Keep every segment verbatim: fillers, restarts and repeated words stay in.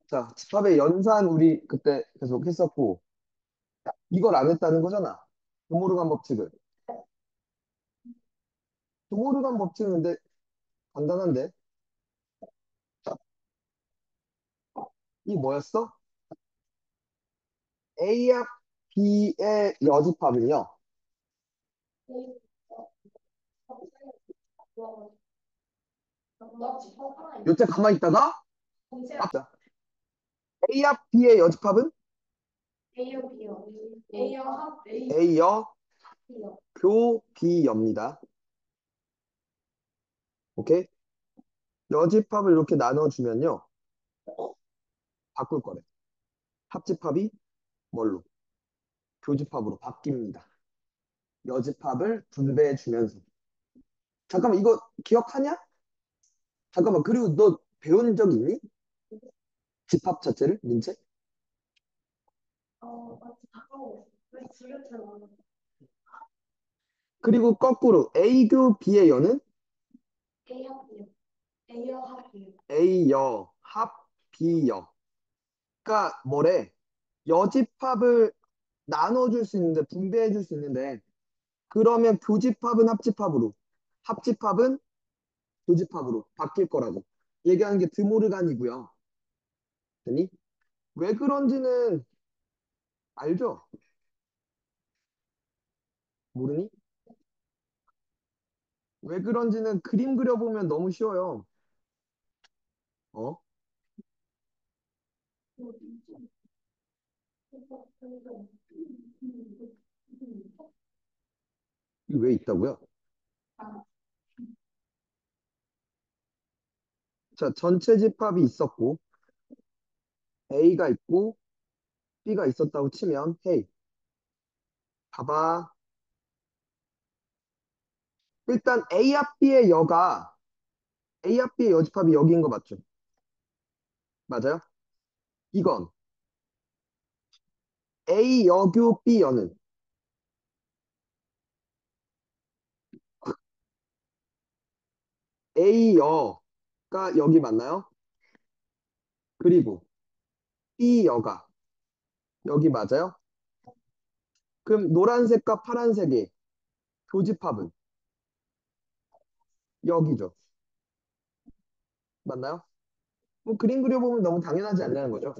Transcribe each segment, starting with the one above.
자, 집합의 연산 우리 그때 계속 했었고, 이걸 안 했다는 거잖아. 드모르간 법칙을. 드모르간 법칙은 근데 간단한데? 이 뭐였어? A합 B의 여집합은요. 요때 가만히 있다가 맞자. A합 B의 여집합은 A요, B요. A요, 합, A, A여 B요. 교 B여입니다. 오케이? 여집합을 이렇게 나눠주면요. 바꿀 거래. 합집합이 뭘로? 교집합으로 바뀝니다. 여집합을 분배해주면서. 잠깐만, 이거 기억하냐? 잠깐만, 그리고 너 배운 적 있니? 집합 자체를? 민채? 어, 맞지, 가까워. 왜 지금 잘 나와? 그리고 거꾸로 A교 B의 여는 A 합, B요. A요, 합, B요. A여 합 B여. 그러니까 뭐래? 여집합을 나눠줄 수 있는데 분배해줄 수 있는데 그러면 교집합은 합집합으로 합집합은 교집합으로 바뀔 거라고 얘기하는 게 드모르간이고요. 됐니? 왜 그런지는 알죠? 모르니? 왜 그런지는 그림 그려보면 너무 쉬워요. 어? 이게 왜 있다고요? 아, 자, 전체 집합이 있었고 A가 있고 B가 있었다고 치면 헤이 봐봐. 일단 A 합 B의 여가 A 합 B의 여집합이 여기인 거 맞죠? 맞아요? 이건 A 여교 B 여는 A 여가 여기 맞나요? 그리고 B 여가 여기 맞아요? 그럼 노란색과 파란색의 교집합은 여기죠. 맞나요? 뭐 그림 그려보면 너무 당연하지 않냐는 거죠.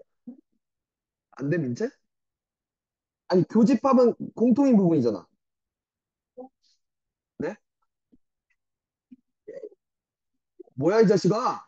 안 돼, 민채? 아니, 교집합은 공통인 부분이잖아. 네? 뭐야, 이 자식아?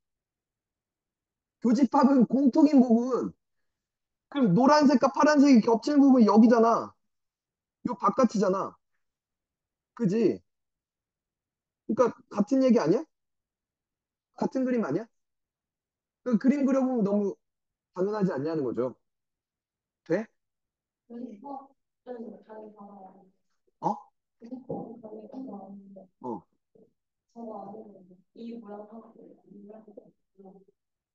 교집합은 공통인 부분. 그럼 노란색과 파란색이 겹치는 부분이 여기잖아. 요 바깥이잖아. 그지? 그러니까 같은 얘기 아니야? 같은 그림 아니야? 그 그림 그려보면 너무 당연하지 않냐는 거죠. 돼? 여기서 좀 자기 받아야 어? 돼. 자기 받아왔는데, 어. 저거 안 했는데, 이 모양 하고, 이 모양 하고,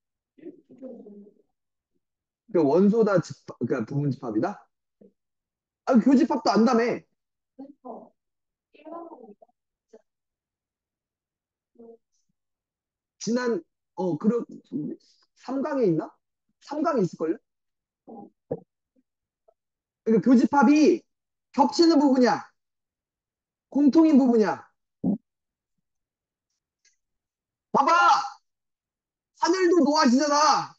그 원소다 집합, 그러니까 부분 집합이다? 아, 교집합도 안다며. 그래서 일반적으로 지난, 어, 그럼, 삼 강에 있나? 삼 강에 있을걸요? 그러니까 교집합이 겹치는 부분이야. 공통인 부분이야. 봐봐! 하늘도 노하시잖아.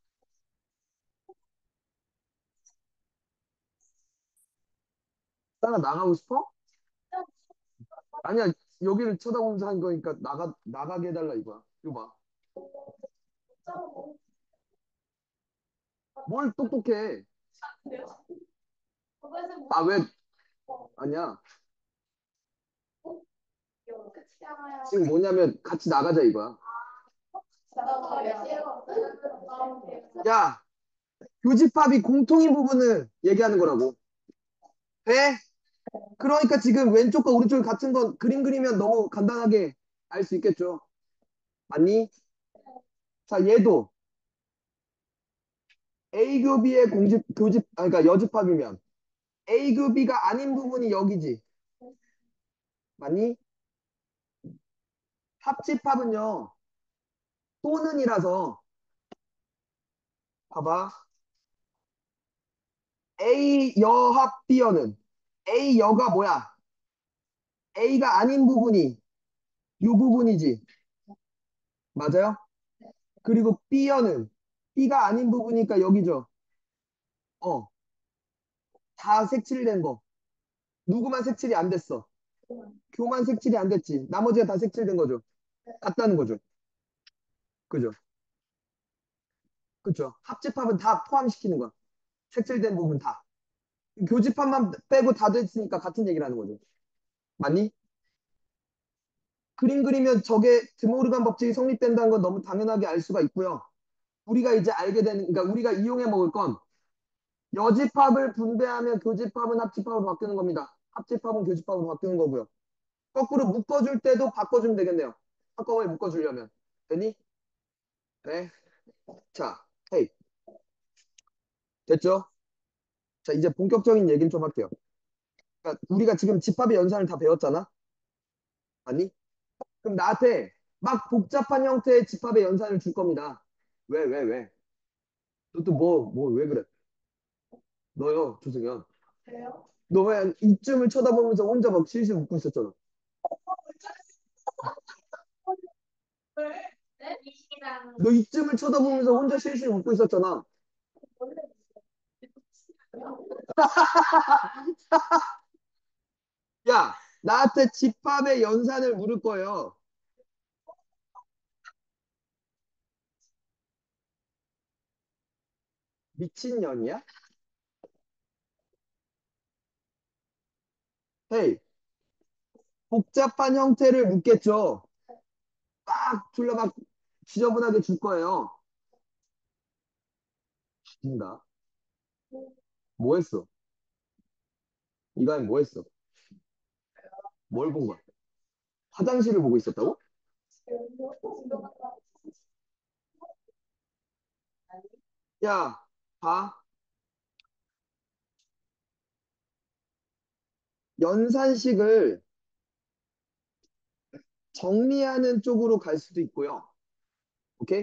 나가 나가고 싶어? 아니야, 여기를 쳐다보면서 한 거니까 나가, 나가게 해달라 이거야. 이거 봐. 뭘 똑똑해. 아, 왜, 아니야. 지금 뭐냐면 같이 나가자 이거야. 야, 교집합이 공통인 부분을 얘기하는 거라고. 돼? 그러니까 지금 왼쪽과 오른쪽이 같은 건 그림 그리면 너무 간단하게 알 수 있겠죠. 맞니? 자, 얘도 A급이의 공집, 교집, 아, 그러니까 여집합이면 A급이가 아닌 부분이 여기지. 맞니? 합집합은요, 또는이라서 봐봐. A 여합 B여는 A 여가 뭐야? A가 아닌 부분이 이 부분이지. 맞아요? 그리고 B여는 B가 아닌 부분이니까 여기죠. 어, 다 색칠된 거. 누구만 색칠이 안 됐어? 교만 색칠이 안 됐지. 나머지가 다 색칠된 거죠. 같다는 거죠. 그죠? 그죠? 합집합은 다 포함시키는 거야. 색칠된 부분 다. 교집합만 빼고 다 됐으니까 같은 얘기를 하는 거죠. 맞니? 그림 그리면 저게 드모르간 법칙이 성립된다는 건 너무 당연하게 알 수가 있고요. 우리가 이제 알게 되는, 그러니까 우리가 이용해 먹을 건 여집합을 분배하면 교집합은 합집합으로 바뀌는 겁니다. 합집합은 교집합으로 바뀌는 거고요. 거꾸로 묶어줄 때도 바꿔주면 되겠네요. 한꺼번에 묶어주려면. 되니? 네. 자, 헤이. 됐죠? 자, 이제 본격적인 얘기를 좀 할게요. 그러니까 우리가 지금 집합의 연산을 다 배웠잖아? 아니? 그럼 나한테 막 복잡한 형태의 집합의 연산을 줄 겁니다. 왜, 왜, 왜? 너 또 뭐, 뭐, 왜 그래? 너요, 조승현. 그래요? 너 왜 이쯤을 쳐다보면서 혼자 막 실실 웃고 있었잖아. 왜? 네? 이랑 너 이쯤을 쳐다보면서 혼자 실실 웃고 있었잖아. 원래 야, 나한테 집합의 연산을 물을 거예요. 미친년이야? 헤이, 복잡한 형태를 묻겠죠. 막 둘러 막 지저분하게 줄 거예요. 죽인다. 뭐 했어? 이거 뭐 했어? 뭘 본 거야? 화장실을 보고 있었다고? 야, 봐. 연산식을 정리하는 쪽으로 갈 수도 있고요. 오케이?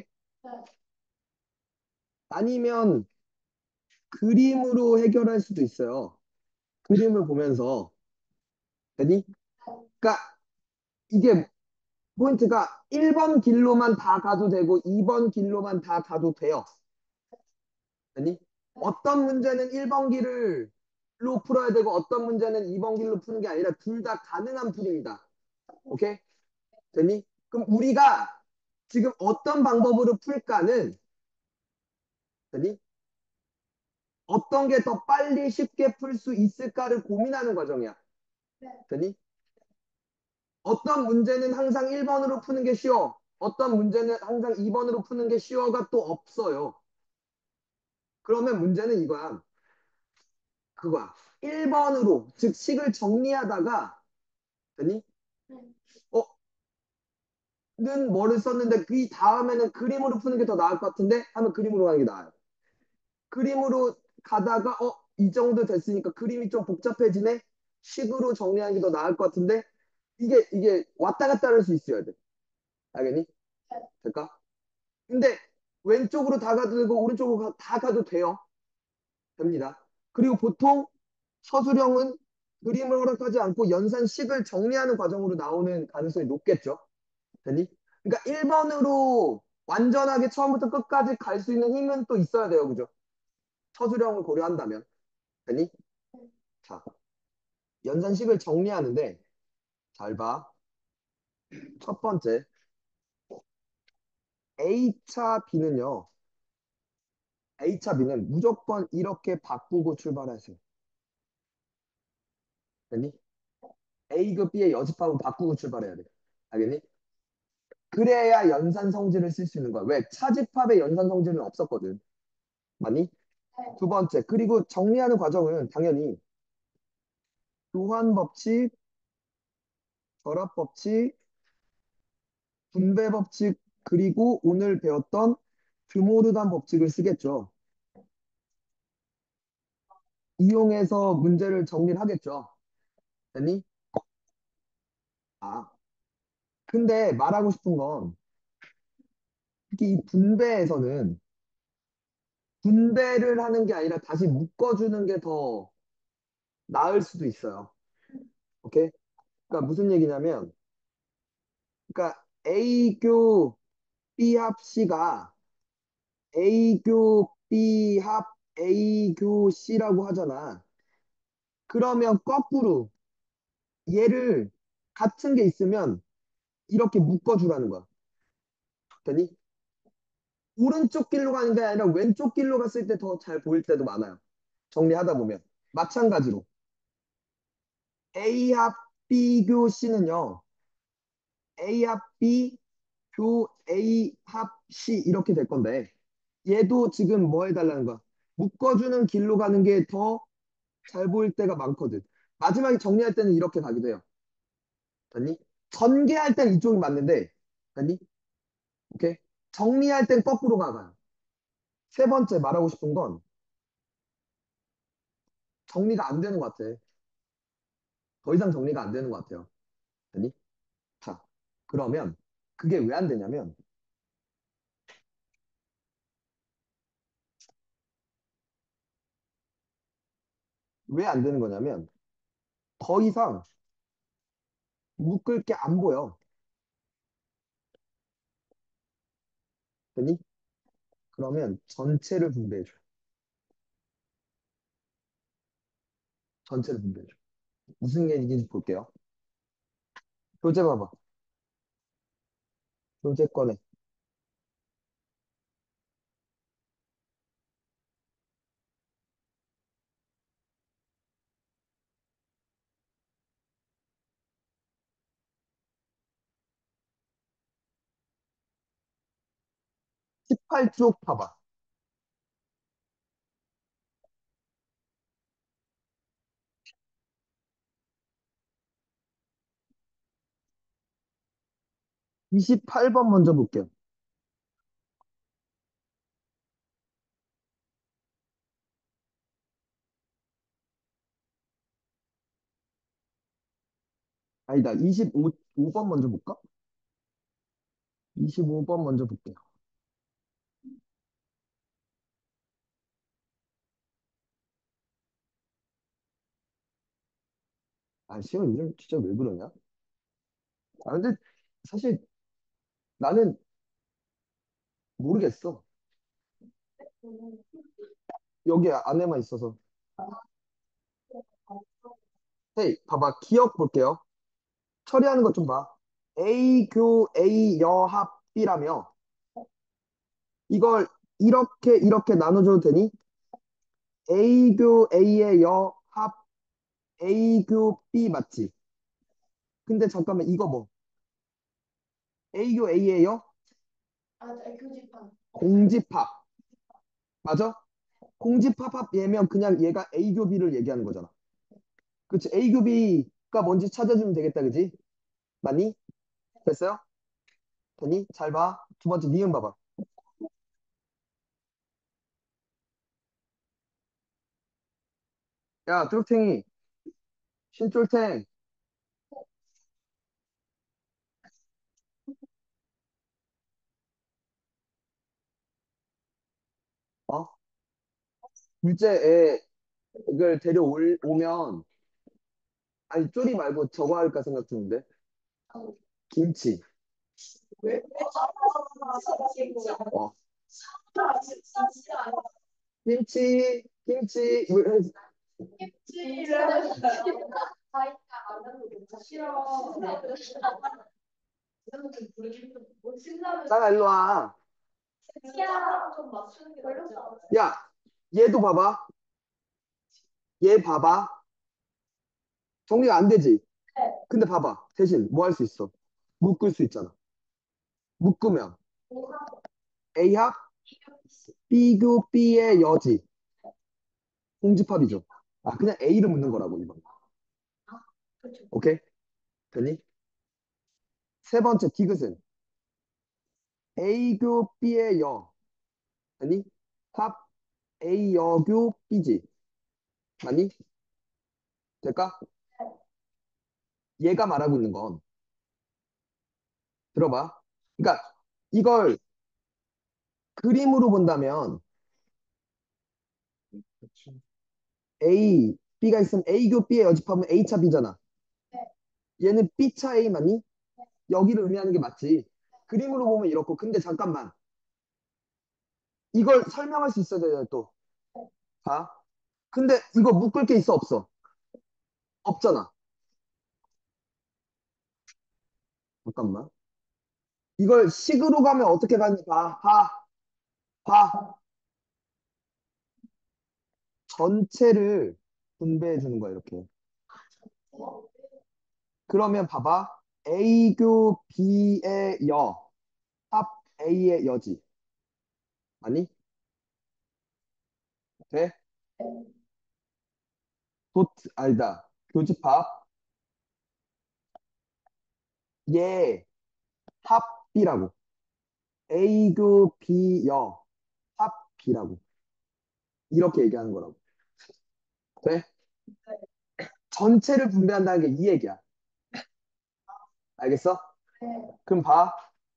아니면 그림으로 해결할 수도 있어요. 그림을 보면서. 되니? 그러니까 이게 포인트가 일 번 길로만 다 가도 되고 이 번 길로만 다 가도 돼요. 되니? 어떤 문제는 일 번 길로 풀어야 되고 어떤 문제는 이 번 길로 푸는 게 아니라 둘 다 가능한 풀입니다. 오케이? 되니? 그럼 우리가 지금 어떤 방법으로 풀까는 되니? 어떤 게 더 빨리 쉽게 풀 수 있을까를 고민하는 과정이야. 되니? 어떤 문제는 항상 일 번으로 푸는 게 쉬워. 어떤 문제는 항상 이 번으로 푸는 게 쉬워가 또 없어요. 그러면 문제는 이거야. 그거야. 일 번으로, 즉 식을 정리하다가, 되니? 어, 는 뭐를 썼는데 그 다음에는 그림으로 푸는 게 더 나을 것 같은데 하면 그림으로 가는 게 나아요. 그림으로 가다가 어, 이 정도 됐으니까 그림이 좀 복잡해지네? 식으로 정리하는 게 더 나을 것 같은데 이게 이게 왔다 갔다 할 수 있어야 돼. 알겠니? 될까? 근데 왼쪽으로 다 가도 되고 오른쪽으로 가- 다 가도 돼요. 됩니다. 그리고 보통 서술형은 그림을 허락하지 않고 연산식을 정리하는 과정으로 나오는 가능성이 높겠죠. 되니? 그러니까 일 번으로 완전하게 처음부터 끝까지 갈 수 있는 힘은 또 있어야 돼요. 그죠? 서술형을 고려한다면. 되니? 자, 연산식을 정리하는데 잘 봐. 첫 번째, A차 B는요. A차 B는 무조건 이렇게 바꾸고 출발하세요. 되니? A급 B의 여집합은 바꾸고 출발해야 돼. 알겠니? 그래야 연산 성질을 쓸 수 있는 거야. 왜? 차집합의 연산 성질은 없었거든. 맞니? 두 번째, 그리고 정리하는 과정은 당연히 교환 법칙, 결합 법칙, 분배 법칙, 그리고 오늘 배웠던 드모르간 법칙을 쓰겠죠. 이용해서 문제를 정리를 하겠죠. 됐니? 아, 근데 말하고 싶은 건 특히 이 분배에서는 분배를 하는 게 아니라 다시 묶어주는 게 더 나을 수도 있어요. 오케이? 그러니까 무슨 얘기냐면, 그러니까 A교 B합 C가 A교 B합 A교 C라고 하잖아. 그러면 거꾸로 얘를 같은 게 있으면 이렇게 묶어주라는 거야. 됐니? 오른쪽 길로 가는 게 아니라 왼쪽 길로 갔을 때 더 잘 보일 때도 많아요. 정리하다 보면. 마찬가지로 A합 B교 C는요. A합 B 교 A합 C 이렇게 될 건데 얘도 지금 뭐 해달라는 거야? 묶어주는 길로 가는 게 더 잘 보일 때가 많거든. 마지막에 정리할 때는 이렇게 가기도 해요. 됐니? 전개할 땐 이쪽이 맞는데 됐니? 오케이? 정리할 땐 거꾸로 가가요. 세 번째 말하고 싶은 건 정리가 안 되는 것 같아. 더 이상 정리가 안 되는 것 같아요. 됐니? 자, 그러면 그게 왜 안 되냐면 왜 안 되는 거냐면 더 이상 묶을 게 안 보여. 됐니? 그러면 전체를 분배해줘. 전체를 분배해줘. 무슨 얘기인지 볼게요. 교재 봐봐. 교재 꺼내. 십팔 쪽 봐봐. 이십팔 번 먼저 볼게요. 아니다. 이십오 번 먼저 볼까? 이십오 번 먼저 볼게요. 아, 시험 요즘 진짜 왜 그러냐? 아, 근데 사실 나는 모르겠어. 여기 안에만 있어서. 헤이, 봐봐. 기억 볼게요. 처리하는 것 좀 봐. A교 A 여합 B라며 이걸 이렇게 이렇게 나눠줘도 되니? A교 A의 여합 A교 B 맞지? 근데 잠깐만 이거 뭐? A교 A의 여 아, 네, 교집합. 공집합 맞아? 공집합합 얘면 그냥 얘가 A교 B를 얘기하는 거잖아. 그치? A교 B가 뭔지 찾아주면 되겠다, 그지? 맞니? 됐어요? 됐니? 잘 봐. 두 번째 니은 봐봐. 야, 뚜룩탱이, 신쫄탱, 어? 둘째 애를 데려오면, 아니, 쪼리 말고 저거 할까 생각 중인데? 김치. 왜? 어. 김치, 김치. 왜- 찜질을 다이가 안 하는 거 싫어. 뭐 신라면 자, 일로 와. 치아 좀 맞추는 게 낫지 않아? 야, 얘도 봐봐. 얘 봐봐. 정리가 안 되지? 네. 근데 봐봐. 대신 뭐 할 수 있어? 묶을 수 있잖아. 묶으면 A합 B교 B의 여지. 공집합이죠. 아, 그냥 A를 묻는 거라고, 이번. 그렇죠. 오케이? 되니? 세 번째 디귿은 A교 B의 여. 되니? 합 A 여교 B지. 맞니? 될까? 얘가 말하고 있는 건 들어봐. 그러니까 이걸 그림으로 본다면 A, B가 있으면 A 교 B의 여집합은 A차 B잖아. 얘는 B차 A 맞니? 여기를 의미하는 게 맞지. 그림으로 보면 이렇고. 근데 잠깐만. 이걸 설명할 수 있어야 되잖아, 또. 봐. 근데 이거 묶을 게 있어, 없어? 없잖아. 잠깐만. 이걸 식으로 가면 어떻게 가니? 봐, 봐, 봐. 전체를 분배해 주는 거야, 이렇게. 그러면 봐봐. A교 B의 여, 합 A의 여지. 아니? 돼? 도트, 아니다. 교집합. 얘, 합 B라고. A교 B 여, 합 B라고. 이렇게 얘기하는 거라고. 돼? 전체를 분배한다는 게 이 얘기야. 알겠어? 그럼 봐.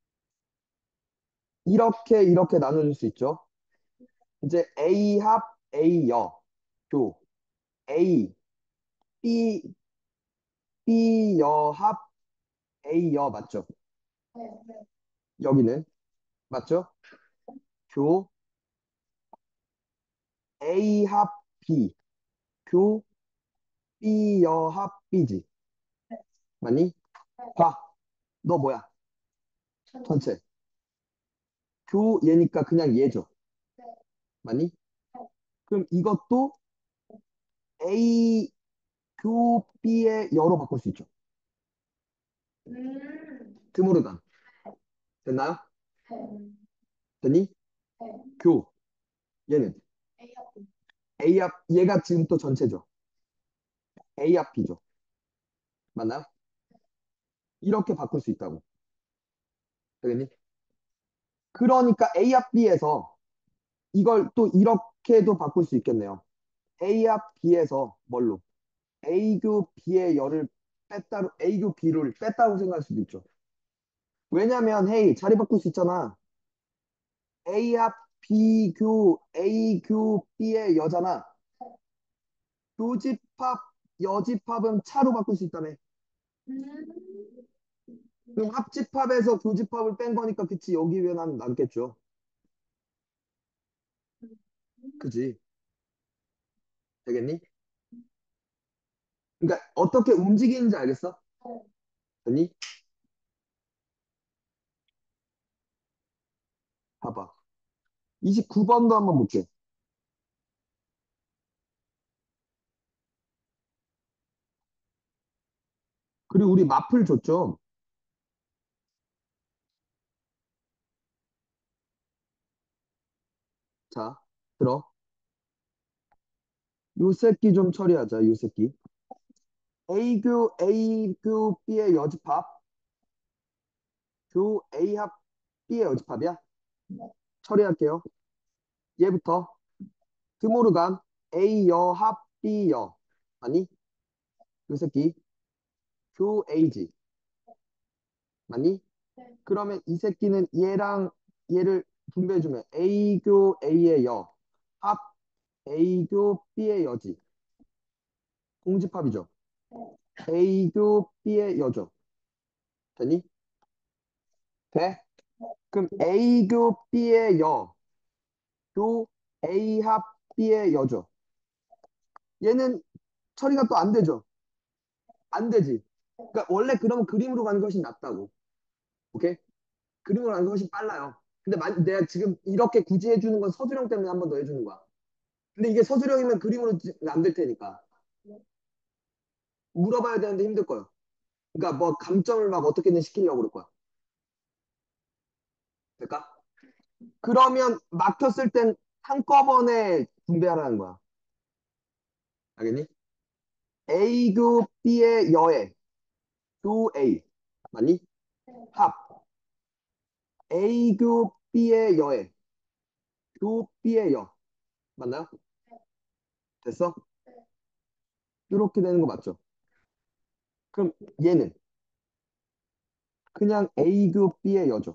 이렇게, 이렇게 나눠줄 수 있죠. 이제 A 합 A 여, 교. A, B, B 여 합 A 여 맞죠? 여기는 맞죠? 교 A 합 B, 교 B 여 합 B지. 맞니? 봐. 너 뭐야? 전체. 교 얘니까 그냥 얘죠. 맞니? 그럼 이것도 A 교 B의 여로 바꿀 수 있죠. 드모르간. 됐나요? 됐니? 교. 얘는 A 합 얘가 지금 또 전체죠. A 합 B죠. 맞나요? 이렇게 바꿀 수 있다고. 되겠니? 그러니까 A 합 B에서 이걸 또 이렇게도 바꿀 수 있겠네요. A 합 B에서 뭘로? A교 B의 열을 뺐다로 A교 B를 뺐다고 생각할 수도 있죠. 왜냐면 헤이 자리 바꿀 수 있잖아. A 합 B교 A교 B의 여잖아. 교집합 여집합은 차로 바꿀 수 있다며. 그럼 합집합에서 교집합을 뺀 거니까 그치 여기 왜 난 남겠죠. 그지? 되겠니? 그러니까 어떻게 움직이는지 알겠어? 됐니? 봐봐. 이십구 번도 한번 볼게. 그리고 우리 마플 줬죠? 자, 들어. 요 새끼 좀 처리하자, 요 새끼. A교, A교 B의 여집합. 교 A 합 B의 여집합이야? 처리할게요. 얘부터. 드모르간 A 여 합 B 여. 아니? 요 새끼. 교 A지. 맞니? 그러면 이 새끼는 얘랑 얘를 분배해주면 A교 A의 여. 합 A교 B의 여지. 공집합이죠. A교 B의 여죠. 되니? 돼? 그럼 A교 B의 여. 교 A 합 B의 여죠. 얘는 처리가 또 안 되죠. 안 되지. 그러니까 원래 그러면 그림으로 가는 것이 낫다고. 오케이? 그림으로 가는 것이 빨라요. 근데 만, 내가 지금 이렇게 굳이 해주는 건 서술형 때문에 한 번 더 해주는 거야. 근데 이게 서술형이면 그림으로 안 될 테니까. 물어봐야 되는데 힘들 거야. 그러니까 뭐 감점을 막 어떻게든 시키려고 그럴 거야. 될까? 그러면 막혔을 땐 한꺼번에 분배하라는 거야. 알겠니? A교 B의 여의 교 A. 맞니? 합. A교 B의 여의 교 B의 여. 맞나요? 됐어? 이렇게 되는 거 맞죠? 그럼 얘는 그냥 A교 B의 여죠.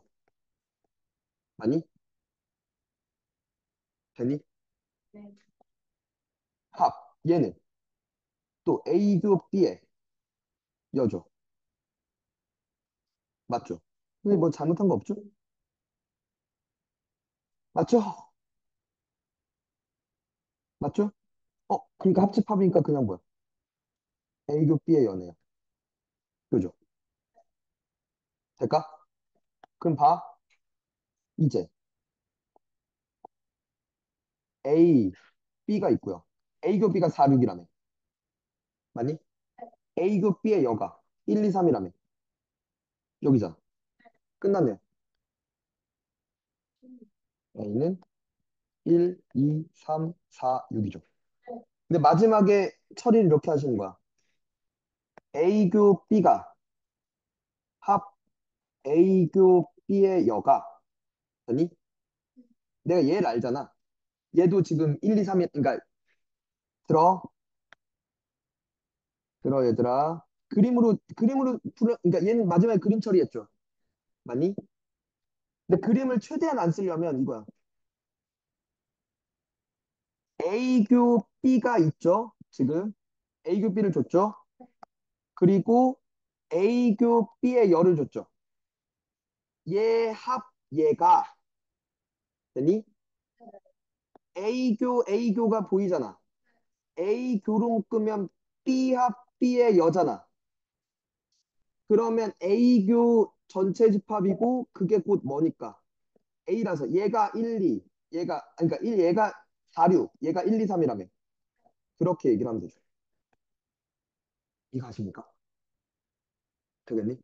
맞니? 되니? 합. 얘는 또 A교 B의 여죠. 맞죠? 근데 뭐 잘못한 거 없죠? 맞죠? 맞죠? 어, 그러니까 합집합이니까 그냥 뭐야? A교 B의 연애야. 그죠? 될까? 그럼 봐. 이제 A, B가 있고요. A교 B가 사, 육이라며. 맞니? A교 B의 여가 일, 이, 삼이라며. 여기잖아. 끝났네요. A는 일, 이, 삼, 사, 육이죠. 근데 마지막에 처리를 이렇게 하시는 거야. A교 B가 합 A교 B의 여가 아니 내가 얘를 알잖아. 얘도 지금 일, 이, 삼이 그러니까 들어 들어 얘들아. 그림으로 그림으로 풀어 그러니까 얘는 마지막에 그림 처리했죠. 맞니? 근데 그림을 최대한 안 쓰려면 이거야. A교 B가 있죠. 지금 A교 B를 줬죠. 그리고 A교 B의 열을 줬죠. 얘 합 얘가 되니? A교 A교가 보이잖아. A교로 끄면 B 합 B의 여잖아. 그러면 A교 전체 집합이고 그게 곧 뭐니까? A라서 얘가 일, 이, 얘가 그러니까 일 얘가 사, 육, 얘가 일, 이, 삼이라며. 그렇게 얘기를 하면 되죠. 이거 아십니까? 되겠니?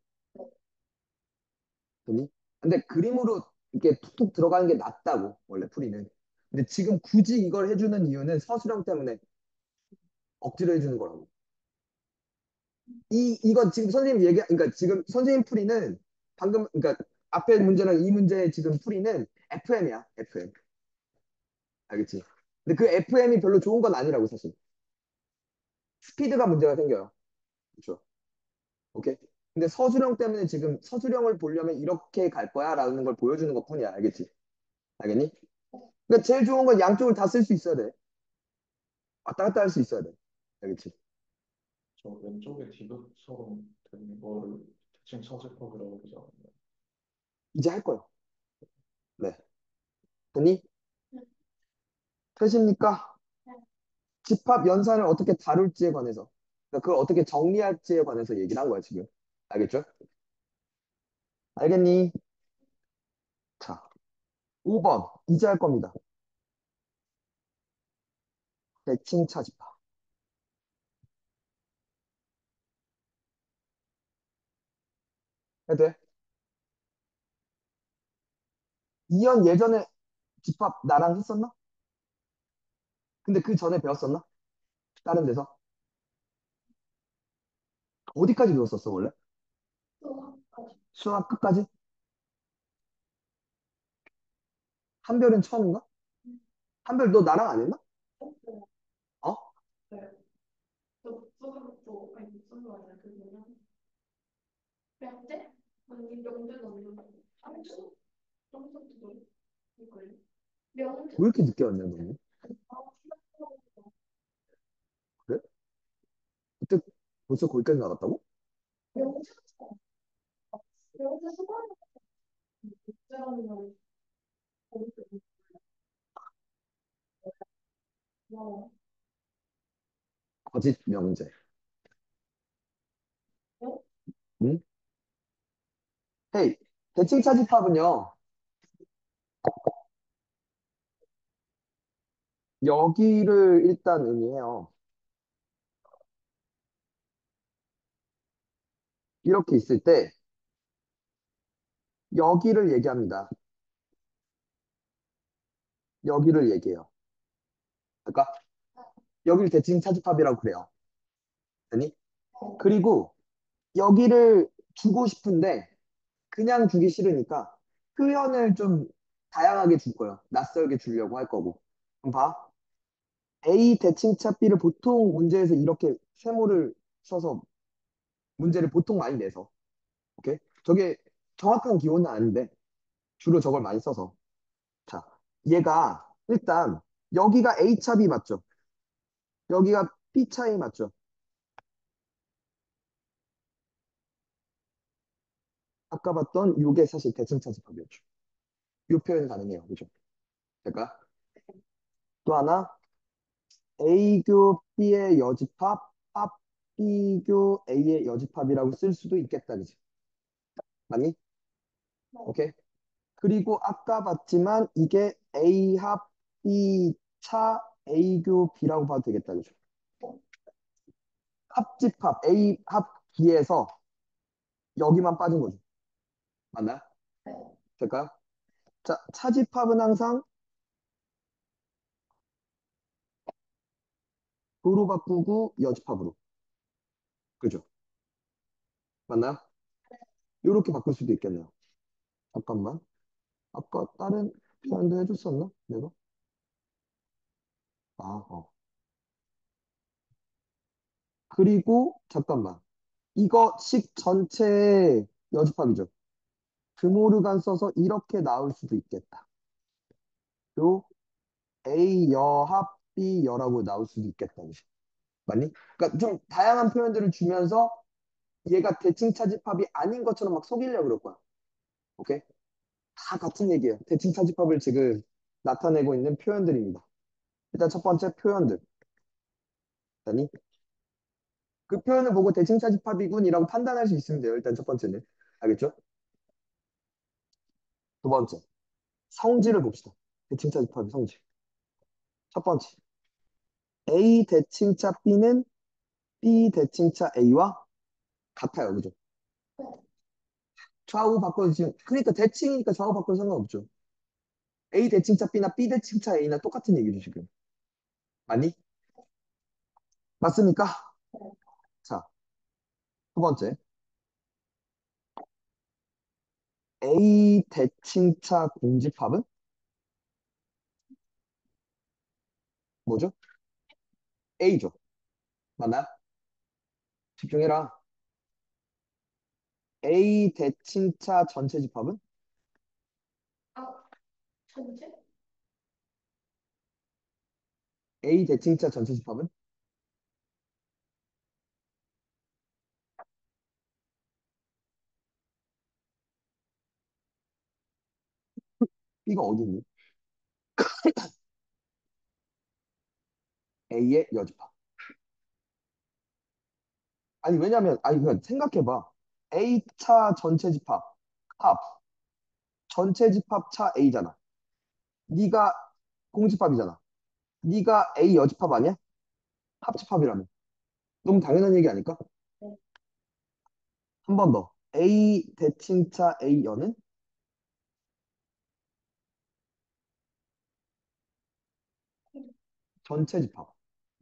되니? 근데 그림으로 이렇게 툭툭 들어가는 게 낫다고 원래 풀이는. 근데 지금 굳이 이걸 해주는 이유는 서술형 때문에 억지로 해주는 거라고. 이 이건 지금 선생님 얘기 그러니까 지금 선생님 풀이는 방금 그러니까 앞에 문제랑 이 문제의 지금 풀이는 에프엠이야. 에프엠. 알겠지? 근데 그 에프엠이 별로 좋은 건 아니라고 사실. 스피드가 문제가 생겨요. 그렇죠? 오케이? 근데 서술형 때문에 지금 서술형을 보려면 이렇게 갈 거야라는 걸 보여주는 것뿐이야. 알겠지? 알겠니? 그러니까 제일 좋은 건 양쪽을 다 쓸 수 있어야 돼. 왔다 갔다 할 수 있어야 돼. 알겠지? 저 왼쪽에 디귿처럼 된 거를 대칭 차집합이라고 하지 않나요? 이제 할 거예요. 네. 됐니? 되십니까? 집합 연산을 어떻게 다룰지에 관해서. 그러니까 그걸 어떻게 정리할지에 관해서 얘기를 한 거야, 지금. 알겠죠? 알겠니? 자, 오 번. 이제 할 겁니다. 대칭 차집합. 해도 돼? 이현 예전에 집합 나랑 했었나? 근데 그 전에 배웠었나? 다른 데서? 어디까지 배웠었어, 원래? 또 수학 끝까지? 한별은 처음인가? 한별 너 나랑 안 했나? 했어요. 어? 네. 저 목소리도 아니 목소리가 아니라 그 뭐냐 명제? 아니 명제는 없는 삼주 정도도 이걸요. 명제? 왜 이렇게 늦게 왔냐, 너는? 아, 그래? 그때 벌써 거기까지 나갔다고? 명제 명제 수강을 목제라는 걸 거기서 뭐 거짓 명제. 어? 응? 헤이, 대칭 차집합은요, 여기를 일단 의미해요. 이렇게 있을 때, 여기를 얘기합니다. 여기를 얘기해요. 그러니까, 여기를 대칭 차집합이라고 그래요. 아니? 그리고, 여기를 주고 싶은데, 그냥 주기 싫으니까, 표현을 좀 다양하게 줄 거예요. 낯설게 주려고 할 거고. 그럼 봐. A 대칭차 B를 보통 문제에서 이렇게 세모를 써서 문제를 보통 많이 내서. 오케이? 저게 정확한 기호는 아닌데 주로 저걸 많이 써서. 자, 얘가 일단 여기가 A차 B 맞죠? 여기가 B 차이 맞죠? 아까 봤던 요게 사실 대칭차집합이었죠. 요 표현 가능해요. 그죠? 될까? 또 하나, A교 B의 여집합, 합 B교 A의 여집합이라고 쓸 수도 있겠다. 그지? 맞니? 오케이. 그리고 아까 봤지만 이게 A 합 B 차 A교 B라고 봐도 되겠다. 그죠? 합집합 A 합 B에서 여기만 빠진 거죠. 맞나요? 될까요? 자, 차집합은 항상 도로 바꾸고 여집합으로. 그죠? 맞나요? 이렇게 바꿀 수도 있겠네요. 잠깐만. 아까 다른 표현도 해줬었나? 내가? 아, 어. 그리고 잠깐만. 이거 식 전체 여집합이죠. 드모르간 써서 이렇게 나올 수도 있겠다. 요 A 여합 B 여라고 나올 수도 있겠다. 그지? 맞니? 그러니까 좀 다양한 표현들을 주면서 얘가 대칭 차집합이 아닌 것처럼 막 속이려고 그럴 거야. 오케이? 다 같은 얘기예요. 대칭 차집합을 지금 나타내고 있는 표현들입니다. 일단 첫 번째 표현들. 아니, 그 표현을 보고 대칭 차집합이군이라고 판단할 수 있으면 돼요. 일단 첫 번째는. 알겠죠? 두 번째. 성질을 봅시다. 대칭 차집합의 성질. 첫 번째. A 대칭차 B는 B 대칭차 A와 같아요. 그죠? 좌우 바꿔주시면, 그러니까 대칭이니까 좌우 바꿔도 상관없죠. A 대칭차 B나 B 대칭차 A나 똑같은 얘기죠, 지금. 맞니? 맞습니까? 자, 두 번째. A 대칭차 공집합은 뭐죠? A죠. 맞나요? 집중해라. A 대칭차 전체 집합은 아, 천재? A 대칭차 전체 집합은 B가 어디 있니? A의 여집합. 아니 왜냐면 아니 그냥 생각해봐. A차 전체 집합 합 전체 집합 차 A잖아. 네가 공집합이잖아. 네가 A 여집합 아니야? 합집합이라면. 너무 당연한 얘기 아닐까? 네. 한 번 더. A 대칭차 A 여는 전체 집합.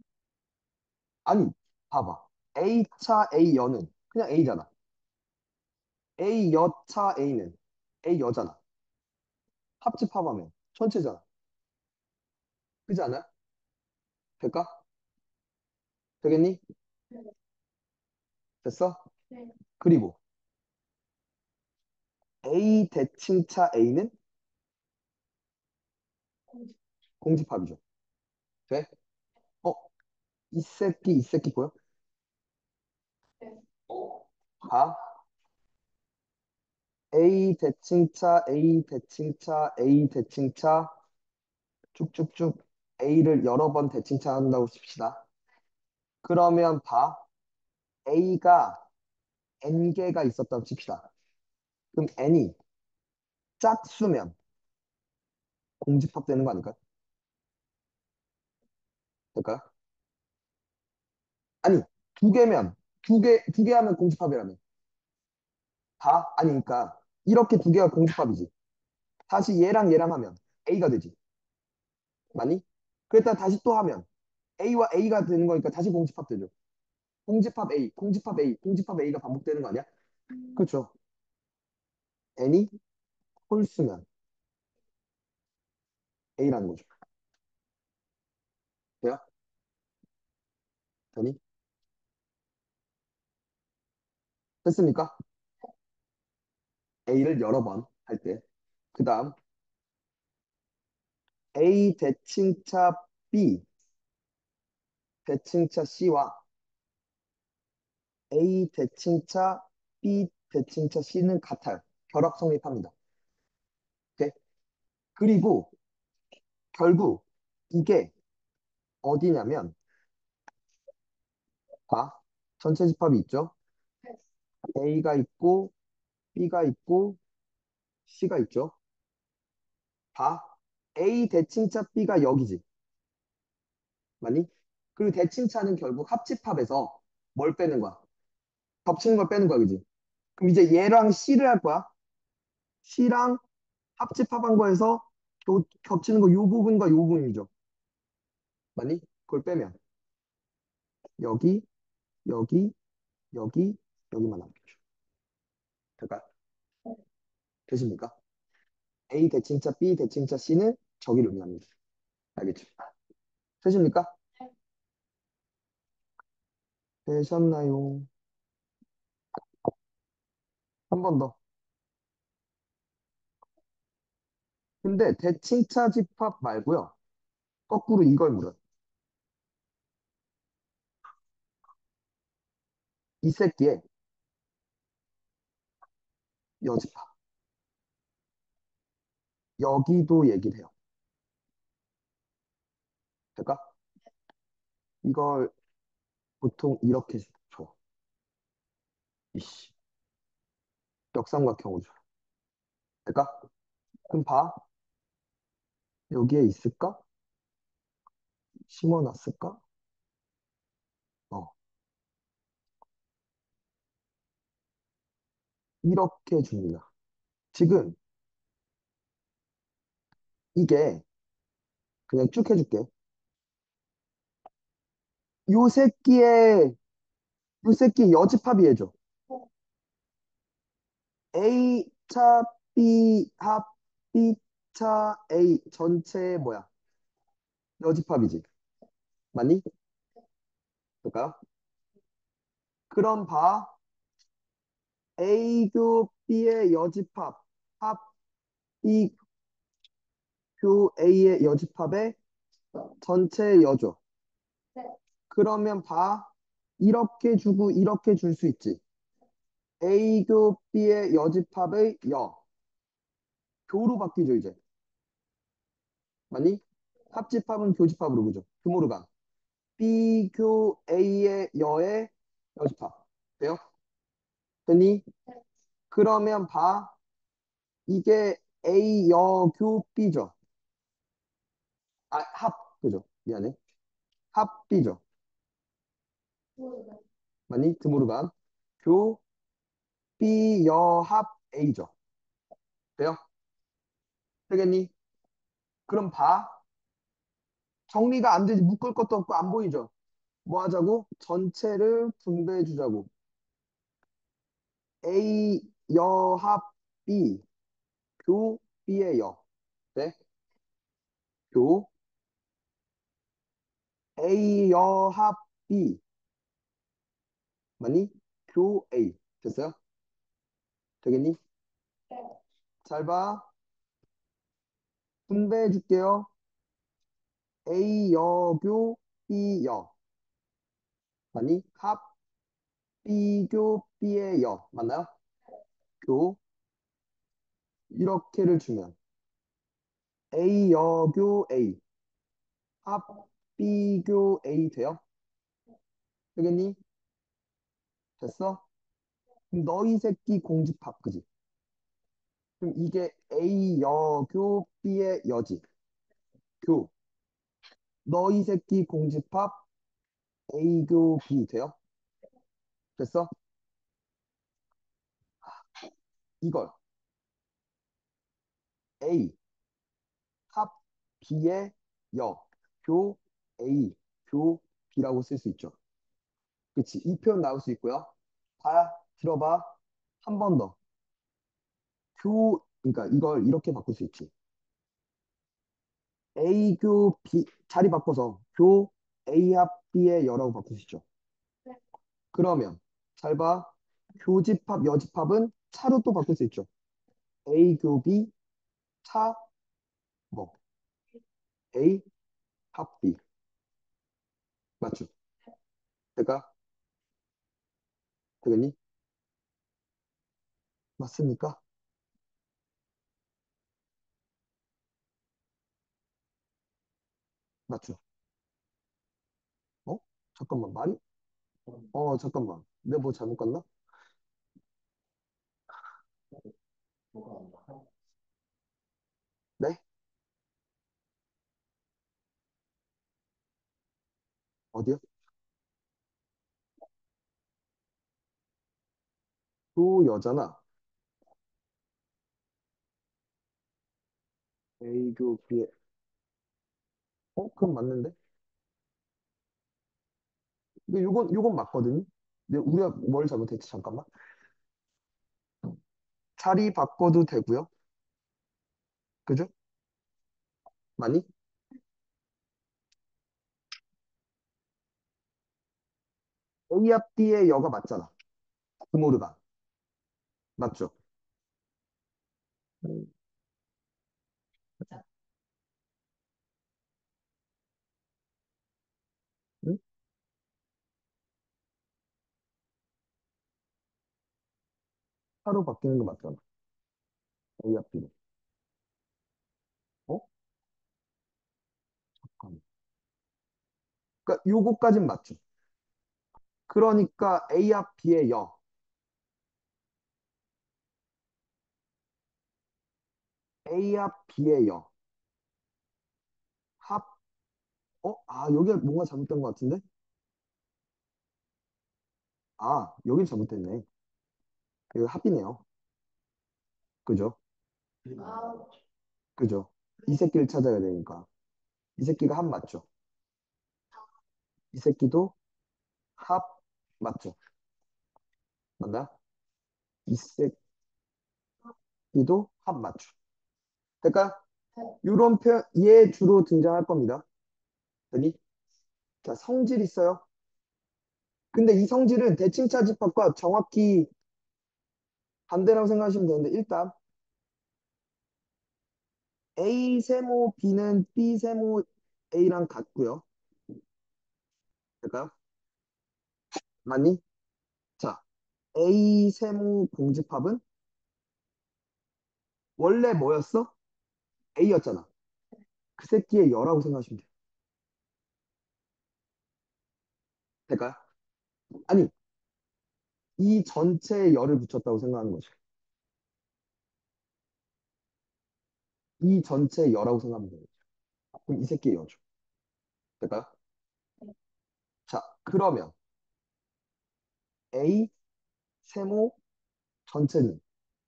아니 봐봐. A차 A 여는 그냥 A잖아. A 여차 A는 A 여잖아. 합집합하면 전체잖아. 그지 않아? 될까? 되겠니? 네. 됐어? 네. 그리고 A 대칭차 A는 공주. 공집합이죠. 돼? 어? 이 새끼, 이 새끼 보여? 네. 어? 봐. A 대칭차, A 대칭차, A 대칭차, 쭉쭉쭉 A를 여러 번 대칭차 한다고 칩시다. 그러면 봐. A가 N개가 있었다고 칩시다. 그럼 N이 짝수면 공집합 되는 거 아닐까요? 될까요? 아니, 두 개면, 두 개, 두 개 하면 공집합이라며. 다? 아니, 그러니까 이렇게 두 개가 공집합이지. 다시 얘랑 얘랑 하면 A가 되지. 맞니? 그랬다 다시 또 하면 A와 A가 되는 거니까 다시 공집합 되죠. 공집합 A, 공집합 A, 공집합 A가 반복되는 거 아니야? 그렇죠. N이 홀수면 A라는 거죠. 돼요? 되니? 됐습니까? A를 여러 번 할 때. 그 다음 A 대칭차 B 대칭차 C와 A 대칭차 B 대칭차 C는 같아요. 결합 성립합니다. 오케이? 그리고 결국 이게 어디냐면 봐. 전체 집합이 있죠. A가 있고 B가 있고 C가 있죠. 봐. A 대칭차 B가 여기지. 맞니? 그리고 대칭차는 결국 합집합에서 뭘 빼는 거야? 겹치는 걸 빼는 거야, 그지? 그럼 이제 얘랑 C를 할 거야. C랑 합집합한 거에서 또 겹치는 거 요 부분과 요 부분이죠. 맞니? 그걸 빼면 여기, 여기, 여기, 여기만 남겠죠. 될까요? 되십니까? A 대칭차 B 대칭차 C는 저기를 의미합니다. 알겠죠? 되십니까? 되셨나요? 한 번 더. 근데 대칭차 집합 말고요. 거꾸로 이걸 물어요. 이 새끼의 여집합. 여기도 얘기를 해요. 될까? 이걸 보통 이렇게 줘. 이씨. 역삼각형으로 줘. 될까? 그럼 봐. 여기에 있을까? 심어놨을까? 어. 이렇게 줍니다. 지금 이게 그냥 쭉 해줄게. 요 새끼의 요 새끼 여집합이 해줘. A 차 B 합 B 차 A 전체 뭐야? 여집합이지. 맞니? 볼까요? 그럼 봐. A교 B의 여집합 합 B교 A의 여집합의 전체 여죠. 그러면 봐. 이렇게 주고 이렇게 줄 수 있지. A교 B의 여집합의 여. 교로 바뀌죠, 이제. 맞니? 합집합은 교집합으로 그죠? 교모르간. B교 A의 여의 여집합. 돼요? 됐니? 그러면 봐. 이게 A 여교 B죠. 아, 합. 그죠? 미안해. 합 B죠. 맞니? 드모르간. 교 B 여합 A죠. 돼요? 되겠니? 그럼 봐. 정리가 안 되지. 묶을 것도 없고 안 보이죠? 뭐 하자고? 전체를 분배해 주자고. A 여합 B. 교 B의 여. 네? 교 A 여합 B. 맞니? 교 A. 됐어요? 되겠니? 잘 봐. 분배해 줄게요. A 여교 B 여. 맞니? 합 B교 B의 여. 맞나요? 교 이렇게를 주면 A 여교 A. 합 B교 A 돼요? 되겠니? 됐어? 그럼 너희 새끼 공집합, 그지? 그럼 이게 A 여교 B의 여지. 교. 너희 새끼 공집합 A교 B 돼요? 됐어? 이걸 A 합 B의 여. 교 A 교 B라고 쓸 수 있죠. 그치? 이 표현 나올 수 있고요. 다 들어봐. 한 번 더. 교, 그러니까 이걸 이렇게 바꿀 수 있지. A교 B 자리 바꿔서 교 A 합 B의 여라고 바꿀 수 있죠. 그러면 잘 봐. 교집합, 여집합은 차로 또 바꿀 수 있죠. A 교비, 차, 뭐, A 합 B. 맞죠? 될까? 되겠니? 맞습니까? 맞죠? 어? 잠깐만, 말이? 그럼 어, 잠깐만. 내가 뭐 잘못 갔나? 뭐가 안 나? 네? 어디요? 또 여자나? A교 B에, 어? 그럼 맞는데? 근데 요건, 요건 맞거든요? 근데 우리가 뭘 잘못했지? 잠깐만. 자리 바꿔도 되고요. 그죠? 많이? A 앞 B의 여가 맞잖아. 드모르간. 맞죠? 음, 응? 하루 바뀌는 거 맞잖아. A 앞 B로. 어? 잠깐만. 그러니까 요거까진 맞죠. 그러니까 A 앞 B의 여. A 앞 B의 여. 합, 어? 아, 여기 뭔가 잘못된 것 같은데? 아, 여긴 잘못됐네. 이거 합이네요. 그죠? 아, 그죠? 이 새끼를 찾아야 되니까. 이 새끼가 합 맞죠? 이 새끼도 합 맞죠? 맞나? 이 새끼도 합 맞죠? 될까요? 이런 표현, 얘 주로 등장할 겁니다. 여기. 자, 성질 있어요. 근데 이 성질은 대칭차 집합과 정확히 반대라고 생각하시면 되는데, 일단 A 세모 B는 B 세모 A랑 같고요. 될까요? 맞니? 자, A 세모 공집합은 원래 뭐였어? A였잖아. 그 새끼의 여라고 생각하시면 돼요. 될까요? 아니, 이 전체에 열을 붙였다고 생각하는 거죠. 이 전체에 열라고 생각하면 돼요. 그럼 이 새끼의 여죠. 될까요? 자, 그러면 A 세모 전체는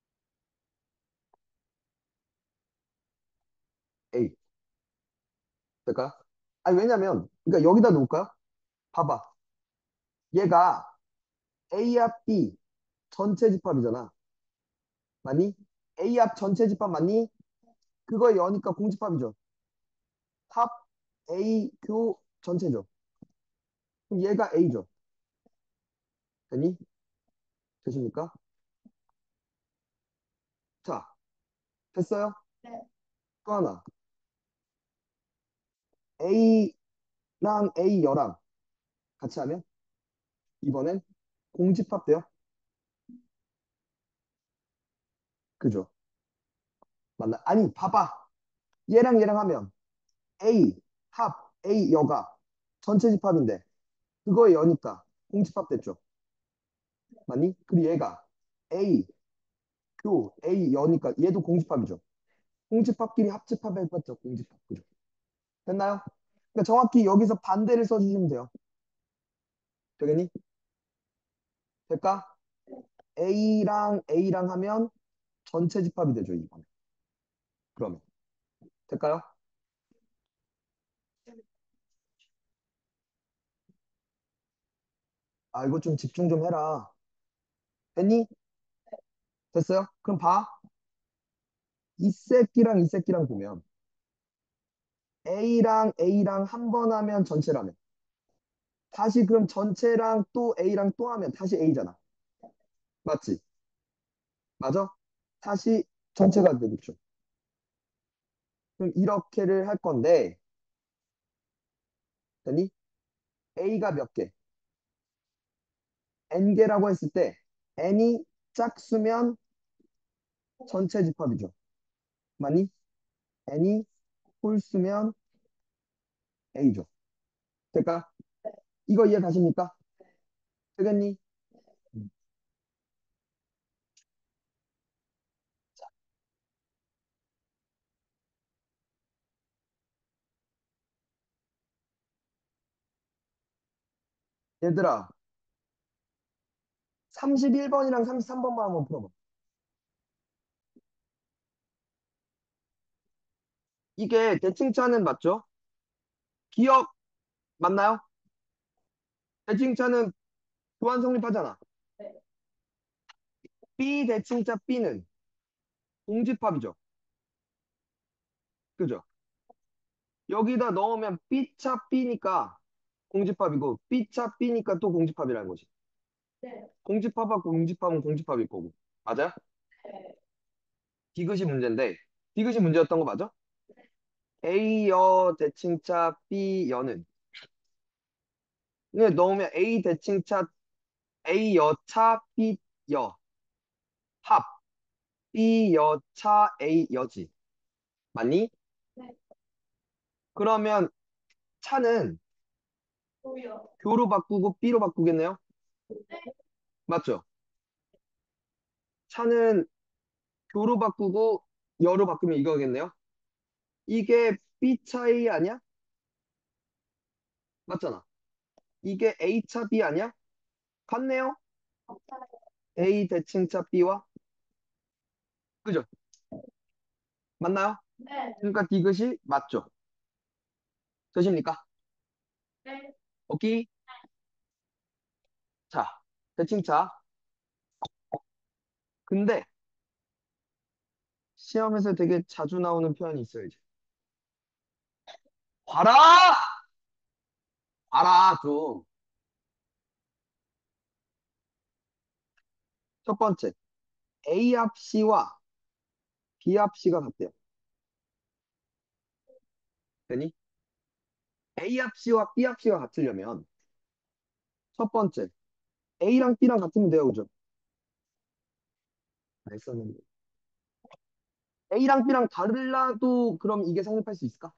A. 될까요? 아니, 왜냐면, 그러니까 여기다 놓을까요? 봐봐. 얘가 A 합 B 전체 집합이잖아. 맞니? A 합 전체 집합 맞니? 그거에 여니까 공집합이죠. 합 A 교 전체죠. 그럼 얘가 A죠. 되니? 되십니까? 자, 됐어요? 네. 또 하나. A랑 A 여랑 같이 하면 이번엔 공집합 돼요. 그죠? 맞나? 아니, 봐봐. 얘랑 얘랑 하면 A 합 A 여가 전체 집합인데 그거에 여니까 공집합 됐죠. 맞니? 그리고 얘가 A 교 A 여니까 얘도 공집합이죠. 공집합끼리 합집합해봤죠. 공집합. 그죠? 됐나요? 그러니까 정확히 여기서 반대를 써주시면 돼요. 되겠니? 될까? A랑 A랑 하면 전체 집합이 되죠, 이번에. 그러면. 될까요? 아, 이거 좀 집중 좀 해라. 됐니? 됐어요? 그럼 봐. 이 새끼랑 이 새끼랑 보면 A랑 A랑 한 번 하면 전체라며. 다시 그럼 전체랑 또 A랑 또 하면 다시 A잖아. 맞지? 맞아? 다시 전체가 되겠죠. 그럼 이렇게를 할 건데, 됐니? A가 몇 개? n개라고 했을 때 n이 짝수면 전체 집합이죠. 맞니? n이 홀수면 a죠. 될까? 이거 이해 가십니까? 되겠니? 음. 얘들아, 삼십일 번이랑 삼십삼 번만 한번 풀어봐. 이게 대칭차는 맞죠? 기억 맞나요? 대칭차는 교환 성립하잖아. 네. B 대칭자 B는 공집합이죠. 그죠? 여기다 넣으면 B차 B니까 공집합이고 B차 B니까 또 공집합이라는 거지. 네. 공집합하고 공집합은 공집합일 거고. 맞아요? 네. 디귿이 문제인데 디귿이 문제였던 거 맞아? A여 대칭차 B여는 네, 넣으면 A 대칭차 A여차 B여 합 B여차 A여지. 맞니? 네. 그러면 차는 또요. 교로 바꾸고 B로 바꾸겠네요? 네. 맞죠? 차는 교로 바꾸고 여로 바꾸면 이거겠네요? 이게 B차 A 아니야? 맞잖아. 이게 A차 B 아니야? 같네요? A 대칭차 B와? 그죠? 맞나요? 네. 그러니까 디귿이 맞죠? 되십니까? 네. 오케이? 자, 대칭차. 근데 시험에서 되게 자주 나오는 표현이 있어요, 이제. 봐라! 봐라, 좀. 첫 번째, A 합 C와 B 합 C가 같대요. 되니? A 합 C와 B 합 C가 같으려면 첫 번째, A랑 B랑 같으면 돼요, 그죠? 안 했었는데. A랑 B랑 달라도 그럼 이게 성립할 수 있을까?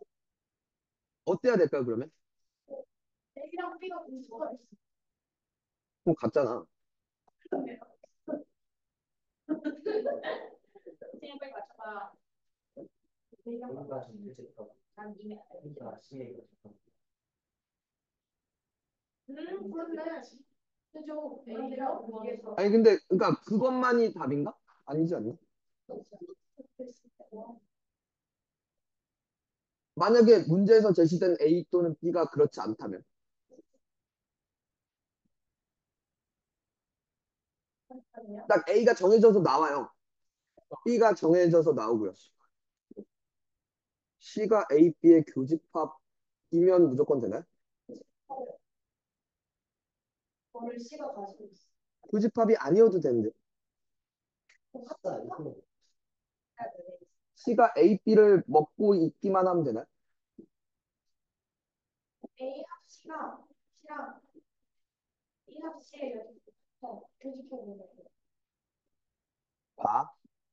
어때야 될까요, 그러면? A랑 B가 공수가 있어. 그럼 같잖아. 선생님 빨리 맞춰봐. A랑 난 이미 음, 그렇네. 그죠? A랑 B에서 아니, 근데, 그러니까 그것만이 답인가? 아니지 않나? 만약에 문제에서 제시된 A 또는 B가 그렇지 않다면, 딱 A가 정해져서 나와요. B가 정해져서 나오고요. C가 A, B의 교집합이면 무조건 되나요? 저를 C가 가지고 있어. 교집합이 아니어도 되는데. C가 A, B를 먹고 있기만 하면 되나요? A 합 C가 C랑 B 합 C의 여기부터 교집해 보는 거예요. 봐.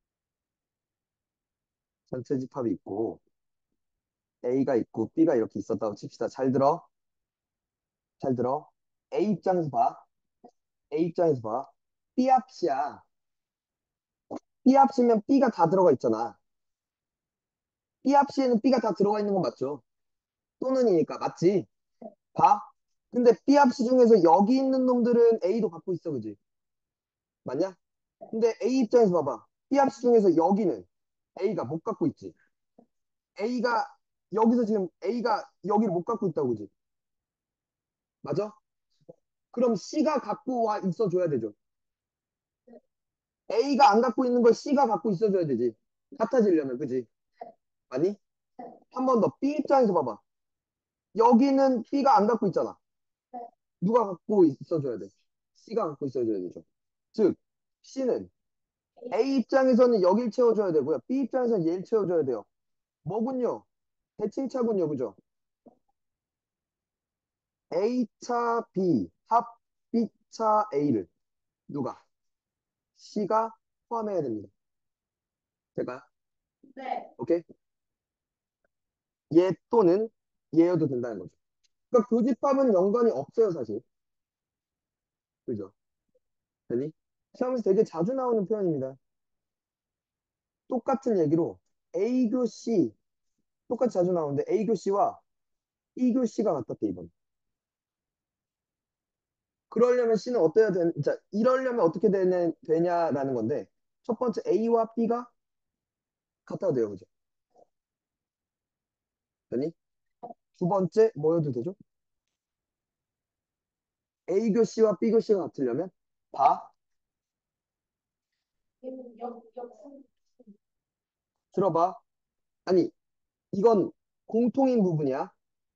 전체 집합이 있고, A가 있고, B가 이렇게 있었다고 칩시다. 잘 들어. 잘 들어. A 입장에서 봐. A 입장에서 봐. B 합이야. B 합이면 B가 다 들어가 있잖아. B 합시에는 B가 다 들어가 있는 건 맞죠? 또는이니까 맞지? 봐. 근데 B 합시 중에서 여기 있는 놈들은 A도 갖고 있어, 그지? 맞냐? 근데 A 입장에서 봐봐. B 합시 중에서 여기는 A가 못 갖고 있지. A가 여기서 지금 A가 여기를 못 갖고 있다고, 그지? 맞아? 그럼 C가 갖고 와 있어줘야 되죠. A가 안 갖고 있는 걸 C가 갖고 있어줘야 되지. 같아지려면, 그지? 아니? 한 번 더 B 입장에서 봐봐. 여기는 B가 안 갖고 있잖아. 누가 갖고 있어줘야 돼? C가 갖고 있어줘야 되죠. 즉, C는 A 입장에서는 여길 채워줘야 되고요. B 입장에서는 얘를 채워줘야 돼요. 뭐군요? 대칭차군요. 그죠? A차 B, 합 B차 차 A를 누가? C가 포함해야 됩니다. 될까요? 네. 오케이? 얘 또는 얘여도 된다는 거죠. 그러니까 교집합은 연관이 없어요, 사실. 그죠? 되니? 시험에서 되게 자주 나오는 표현입니다. 똑같은 얘기로 A교 C 똑같이 자주 나오는데 A교 C와 B교 C가 같았대, 이번. 그러려면 C는 어때야 되는, 자, 이러려면 어떻게 되는, 되냐라는 건데, 첫 번째 A와 B가 같아야 돼요, 그죠? 되니? 두 번째, 뭐여도 되죠? A교 C와 B교 C가 같으려면, 봐, 이건 역, 역순. 들어봐. 아니, 이건 공통인 부분이야.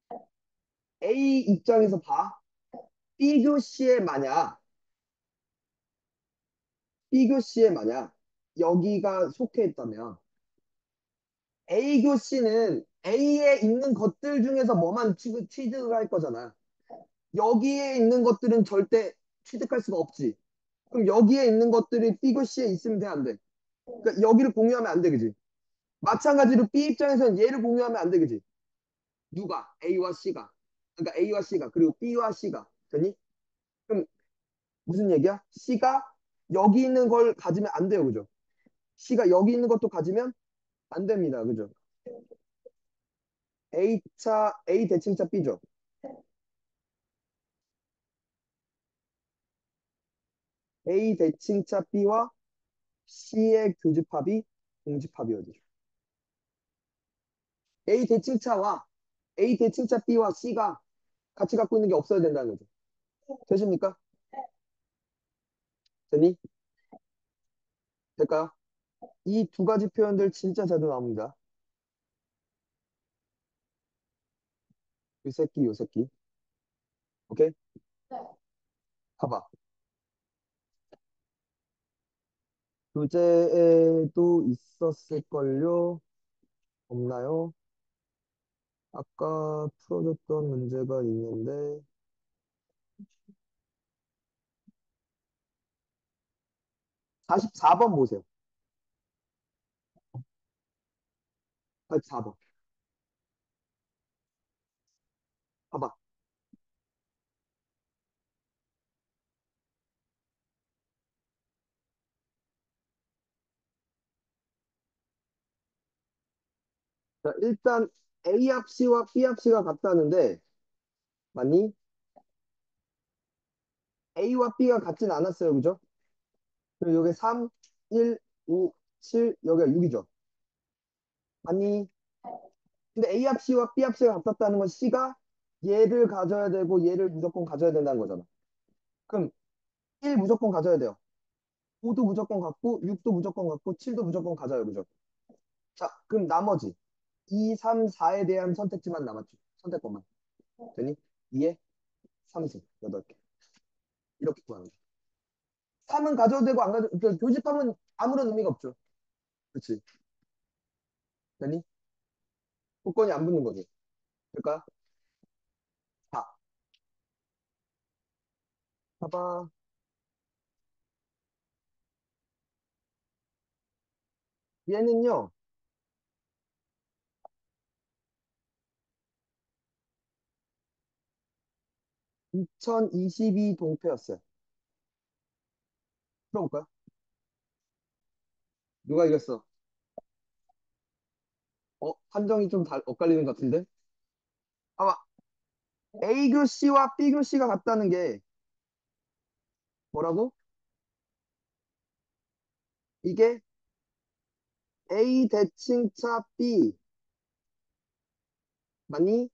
A 입장에서 봐. B교 C에 만약, B교 C에 만약, 여기가 속해 있다면, A교 C는 A에 있는 것들 중에서 뭐만 취득, 취득을 할 거잖아. 여기에 있는 것들은 절대 취득할 수가 없지. 그럼 여기에 있는 것들이 B교 C에 있으면 돼, 안 돼? 그러니까 여기를 공유하면 안 돼, 그지? 마찬가지로 B 입장에서는 얘를 공유하면 안 돼, 그지? 누가? A와 C가. 그러니까 A와 C가. 그리고 B와 C가. 되니? 그럼 무슨 얘기야? C가 여기 있는 걸 가지면 안 돼요, 그죠? C가 여기 있는 것도 가지면 안 됩니다, 그죠? A차, A 대칭차 B죠. A 대칭차 B와 C의 교집합이 공집합이어야죠. A 대칭차와 A 대칭차 B와 C가 같이 갖고 있는 게 없어야 된다는 거죠. 되십니까? 되니? 될까요? 이 두 가지 표현들 진짜 자주 나옵니다. 이 새끼, 요 새끼. 오케이? 네. 봐봐. 교재에도 있었을걸요? 없나요? 아까 풀어줬던 문제가 있는데, 사십사 번 보세요. 사십사 번. 봐봐. 자, 일단 A 합씨와 B 합씨가 같다는데, 맞니? A와 B가 같진 않았어요. 그죠? 그리고 여기 삼, 일, 오, 칠, 여기가 육이죠. 맞니? 근데 A 합씨와 B 합씨가 같았다는 건 C가 얘를 가져야 되고 얘를 무조건 가져야 된다는 거잖아. 그럼 일 무조건 가져야 돼요. 오도 무조건 갖고 육도 무조건 갖고 칠도 무조건 가져요. 그죠? 자, 그럼 나머지 이, 삼, 사에 대한 선택지만 남았죠. 선택권만. 되니? 이에 삼승, 여덟 개. 이렇게 구하는 거죠. 삼은 가져도 되고 안 가져도, 그 교집합은 아무런 의미가 없죠. 그치? 되니? 조건이 안 붙는 거죠. 그러니까, 자, 봐봐. 얘는요, 이천이십이 동패였어요. 풀어볼까요? 누가 이겼어? 어, 판정이 좀 달, 엇갈리는 것 같은데? 아마 A교 C와 B교 C가 같다는 게 뭐라고? 이게 A 대칭차 B 맞니?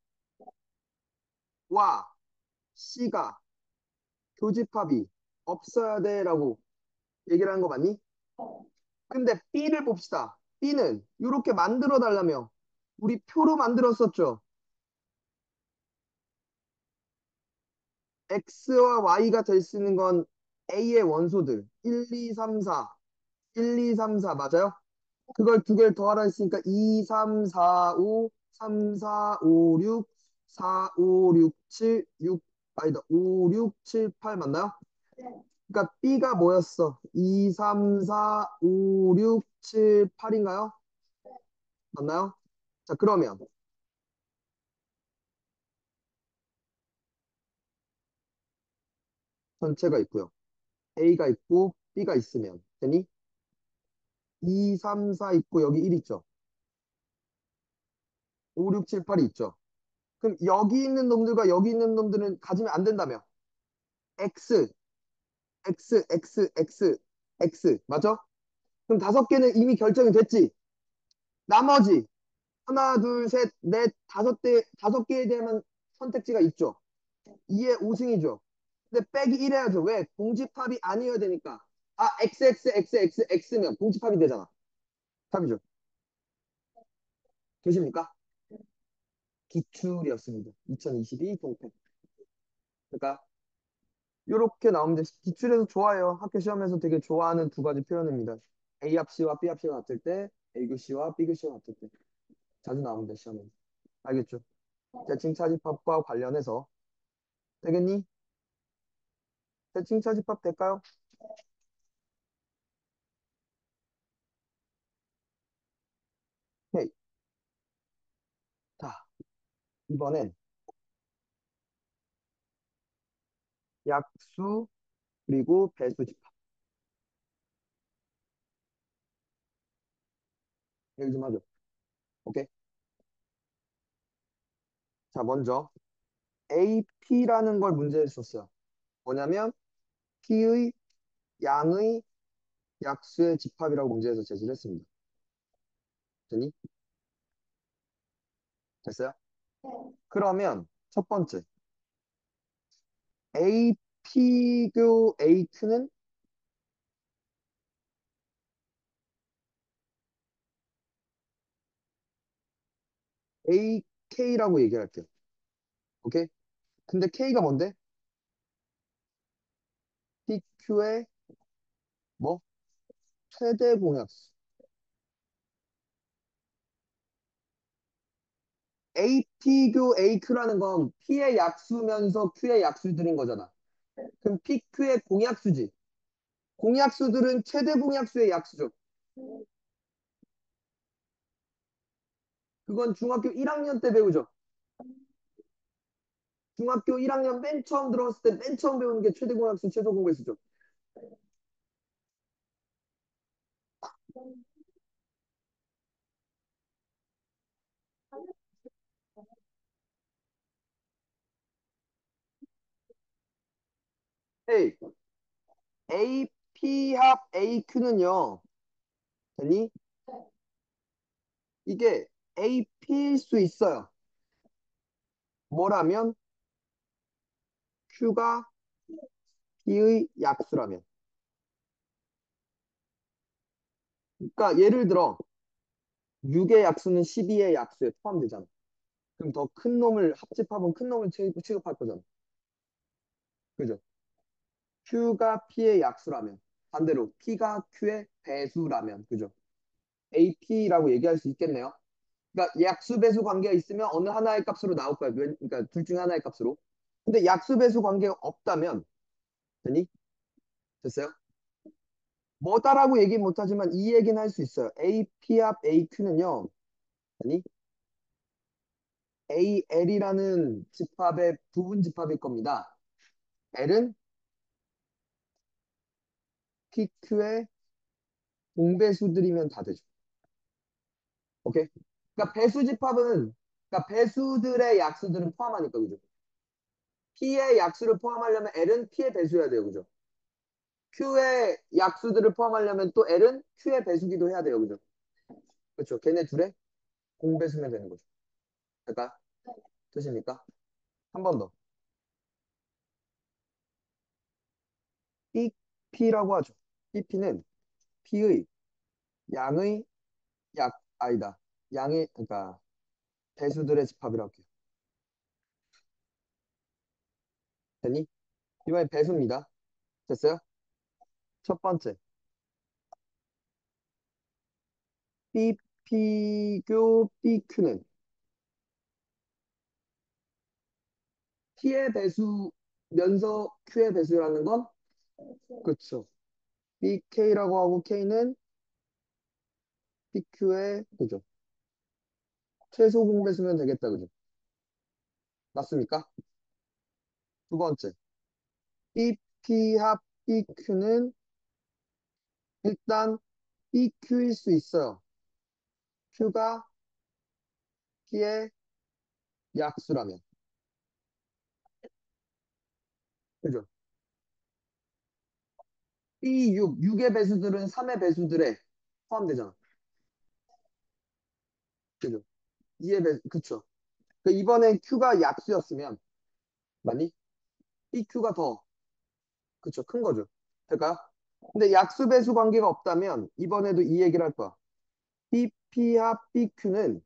와 C가 교집합이 없어야 돼라고 얘기를 한 거 맞니? 근데 B를 봅시다. B는 이렇게 만들어 달라며 우리 표로 만들었었죠. X와 Y가 될 수 있는 건 A의 원소들 일, 이, 삼, 사 일, 이, 삼, 사 맞아요? 그걸 두 개를 더하라 했으니까 이, 삼, 사, 오, 삼, 사, 오, 육, 사, 오, 육, 칠, 육, 아니다, 오, 육, 칠, 팔 맞나요? 네. 그러니까 B가 뭐였어? 이, 삼, 사, 오, 육, 칠, 팔인가요? 맞나요? 자, 그러면 전체가 있고요. A가 있고 B가 있으면 되니? 이, 삼, 사 있고 여기 일 있죠. 오, 육, 칠, 팔이 있죠. 그럼 여기 있는 놈들과 여기 있는 놈들은 가지면 안 된다며. X, X, X, X, X. 맞죠? 그럼 다섯 개는 이미 결정이 됐지. 나머지 하나, 둘, 셋, 넷, 다섯 대, 다섯 개에 대한 선택지가 있죠. 이에 오 승이죠. 근데 빼기 일 해야죠. 왜? 공집합이 아니어야 되니까. 아, X, X, X, X, X면 공집합이 되잖아. 답이죠. 되십니까? 기출이었습니다. 이천이십이 동태. 그러니까 이렇게 나오면 돼. 기출에서 좋아요. 학교 시험에서 되게 좋아하는 두 가지 표현입니다. A 합씨와 B 합씨가 같을 때, A 교시와 B 교시가 같을 때. 자주 나옵니다, 시험에. 알겠죠? 대칭 차집합과 관련해서 되겠니? 대칭 차집합 될까요? 네. 자, 이번엔 약수 그리고 배수 집합. 얘기 좀 하죠. 오케이. 자, 먼저 에이피라는 걸 문제에 썼어요. 뭐냐면 P의 양의 약수의 집합이라고 문제에서 제시를 했습니다. 됐니? 됐어요? 그러면 첫 번째 에이피교 에이큐는 에이케이라고 얘기할게요. 오케이? 근데 K가 뭔데? 피큐의 뭐? 최대 공약수. 에이피교 에이큐라는 건 P의 약수면서 Q의 약수들인 거잖아. 그럼 피큐의 공약수지. 공약수들은 최대 공약수의 약수죠. 그건 중학교 일 학년 때 배우죠. 중학교 일 학년 맨 처음 들어갔을 때 맨 처음 배우는 게 최대 공약수, 최소 공배수죠. 에이, 에이피 합 에이큐는요. 되니? 이게 에이피일 수 있어요. 뭐라면? Q가 P의 약수라면. 그러니까 예를 들어 육의 약수는 십이의 약수에 포함되잖아. 그럼 더 큰 놈을 합집합은 큰 놈을 취- 취급할 거잖아. 그죠? Q가 P의 약수라면 반대로 P가 Q의 배수라면 그죠? 에이피라고 얘기할 수 있겠네요. 그러니까 약수 배수 관계가 있으면 어느 하나의 값으로 나올 거야. 웬- 그러니까 둘 중에 하나의 값으로. 근데 약수 배수 관계가 없다면 되니? 됐어요? 뭐다라고 얘기 못하지만 이 얘기는 할 수 있어요. 에이피 합 에이큐는요. 아니 에이엘이라는 집합의 부분 집합일 겁니다. L은 피큐의 공배수들이면 다 되죠. 오케이? 그러니까 배수 집합은 그러니까 배수들의 약수들은 포함하니까 그죠? P의 약수를 포함하려면 L은 P의 배수여야 돼요. 그죠? Q의 약수들을 포함하려면 또 L은 Q의 배수기도 해야 돼요. 그죠? 그렇죠. 걔네 둘의 공배수면 되는 거죠. 그러니까 되십니까? 한 번 더. 피피라고 하죠. 피피는 P의 양의 약 아니다. 양의 그러니까 배수들의 집합이라고 해요. 됐니? 이번엔 배수입니다. 됐어요? 첫 번째. B피교 B큐는 T의 배수면서 Q의 배수라는 건 그쵸. 비케이라고 하고 K는 비큐의 그죠? 최소 공배수면 되겠다, 그죠? 맞습니까? 두 번째. 비피 합 비큐는 일단 비큐일 수 있어요. Q가 P의 약수라면. 그죠? B 육, 육의 배수들은 삼의 배수들에 포함되잖아. 그죠? 이의 배수, 그쵸? 그 이번엔 Q가 약수였으면, 맞니? 비큐가 더, 그쵸? 큰 거죠. 될까요? 근데 약수 배수 관계가 없다면, 이번에도 이 얘기를 할 거야. 비피 합 비큐는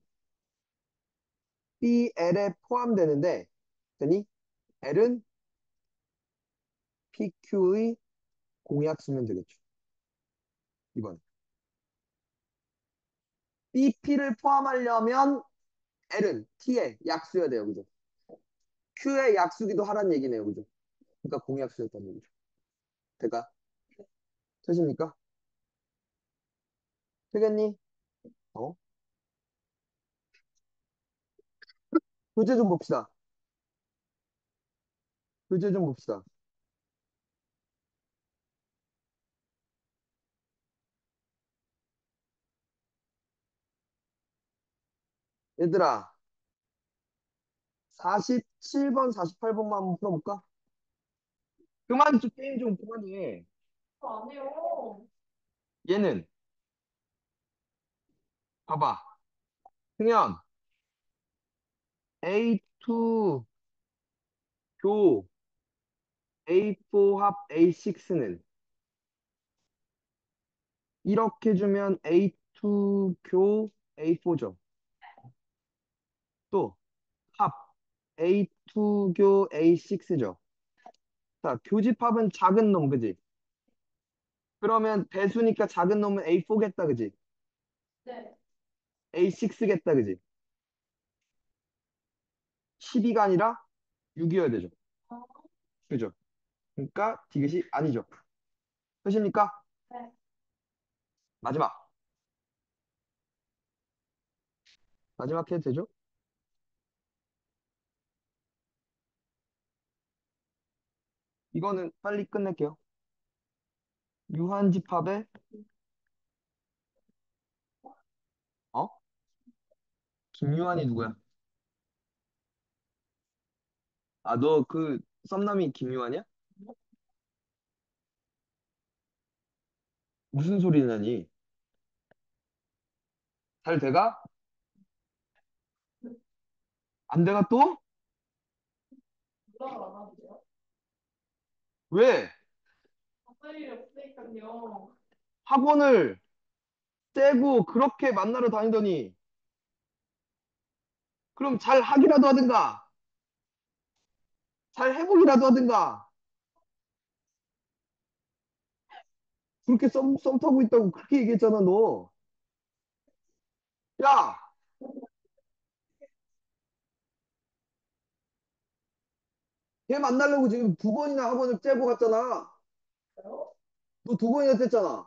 비엘에 포함되는데, 되니? L은 피큐의 공약수면 되겠죠. 이번. 비피를 포함하려면 L은 T의 약수여야 돼요. 그죠? Q의 약수기도 하란 얘기네요. 그죠? 그러니까 공약수였다는 얘기죠. 될까? 되십니까? 되겠니? 어? 교재 좀 봅시다. 교재 좀 봅시다. 얘들아, 사십칠 번, 사십팔 번만 한번 풀어볼까? 그만 좀 게임 좀 그만해. 안 해요. 얘는 봐봐. 승현, 에이 투 교 에이 사 합 에이 식스는 이렇게 주면 에이 투 교 에이 사죠. 또 합 에이 투 교 에이 식스죠. 자, 교집합은 작은 놈, 그지? 그러면 배수니까 작은 놈은 에이 사겠다, 그지? 네. 에이 식스겠다, 그지? 십이가 아니라 육이어야 되죠. 어, 그죠? 그러니까 디귿이 아니죠. 되십니까? 네. 마지막. 마지막 해도 되죠? 이거는 빨리 끝낼게요. 유한집합의 어? 김유한이 누구야? 아, 너 그 썸남이 김유한이야? 무슨 소리 나니? 잘 돼가? 안 돼가 또? 연락을 안 하는데요? 왜? 바쁠 일이 없으니까요. 학원을 떼고 그렇게 만나러 다니더니 그럼 잘 하기라도 하든가 잘 해보기라도 하든가 그렇게 썸, 썸 타고 있다고 그렇게 얘기했잖아 너. 야! 걔 만나려고 지금 두 번이나 학원을 째고 갔잖아. 그래요? 너 두 번이나 뗐잖아.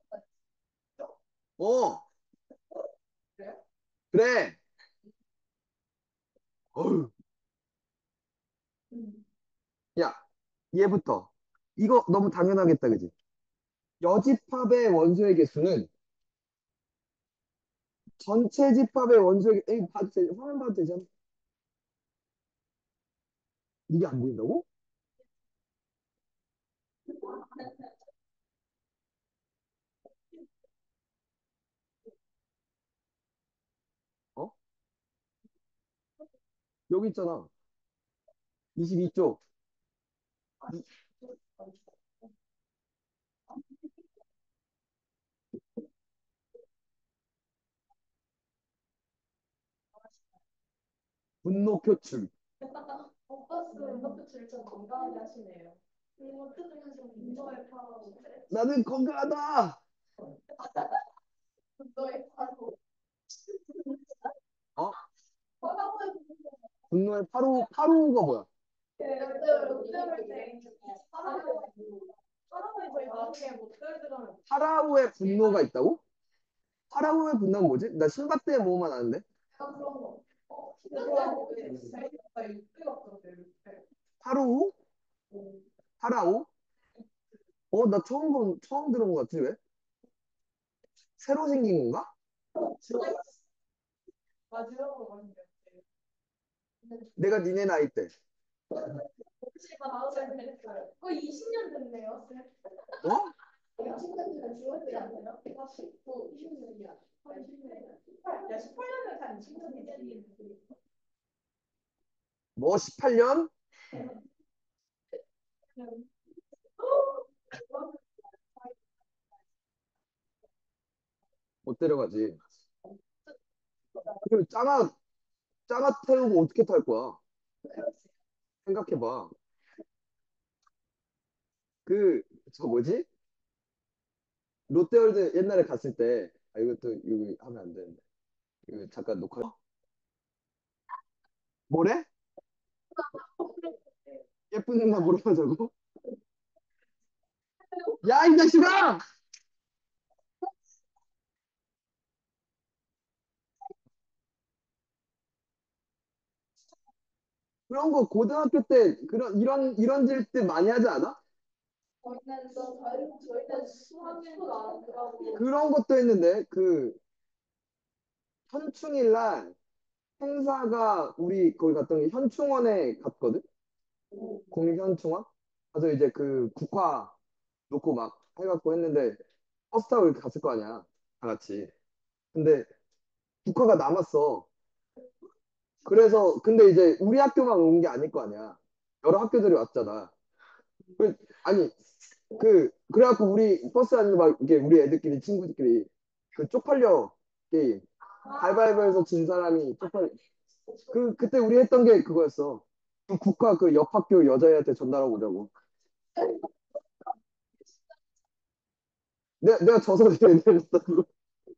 어, 그래요? 그래. 어휴. 음. 야, 얘부터. 이거 너무 당연하겠다, 그지? 여집합의 원소의 개수는 전체 집합의 원소의, 개- 에이, 봐도 되, 화면 봐도 되잖아. 이게 안 보인다고? 어? 여기 있잖아. 이십이 쪽. 분노 표출. 오빠 쓰는 커피를 좀 건강하게 하시네요. 음, 어떻게 하시면 분노에 파라고 그래? 나는 건강하다. 분노에 파라고. 어? 파라고 분노의 파로, 파로가 뭐야? 롯데 롯데 때 파라고. 사람들이 저희 나중에 못들 들으면 파라오의 분노가 있다고? 파라오의 분노는 뭐지? 나 신밧드의 모험만 아는데. 내가 그런 거. 어, 그거 왜 자기가 육백 없던데, 육백. 파로우? 파라오? 어, 나 처음 본, 처음 들은 것 같지, 왜? 새로 생긴 건가? 마지막으로 봤는데. 내가 니네 나이 때. 혹시가 나오면 됐어요. 거의 이십 년 됐네요. 어? 내가 친구들이랑 죽었지 않나요? 아, 십구, 이십 년이야. 이십 년. 십팔. 야, 십팔 년을 다 이십 년 되지. 뭐, 십팔 년? 못 데려가지. 그리고 짱아, 짱아 태우고 어떻게 탈 거야? 생각해봐. 그, 저 뭐지? 롯데월드 옛날에 갔을 때, 아, 이것도, 이거 하면 안 되는데. 이거 잠깐 녹화. 뭐래? 예쁜 누나 물어보자고? 야, 이 자식아! 그런 거 고등학교 때, 그런, 이런, 이런 질 때 많이 하지 않아? 저희는 또 저희 저희는 수학일도 안 하고 그런 것도 했는데, 그, 현충일 날 행사가 우리 거기 갔던 게 현충원에 갔거든? 국립현충원? 가서 이제 그 국화 놓고 막 해갖고 했는데, 버스 타고 이렇게 갔을 거 아니야. 다 같이. 근데 국화가 남았어. 그래서, 근데 이제 우리 학교만 온 게 아닐 거 아니야. 여러 학교들이 왔잖아. 그- 아니, 그, 그래갖고 우리 버스 안에서 막, 이렇게 우리 애들끼리, 친구들끼리, 그 쪽팔려 게임. 가위바위보에서 진 사람이 쪽팔려. 그, 그때 우리 했던 게 그거였어. 그 국화 그 옆 학교 여자애한테 전달하고 오자고. 내가, 내가 져서 얘기했다고.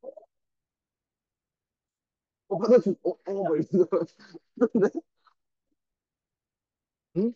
어, 받아줄, 어, 어, 뭐 이러면서. 근데, 응?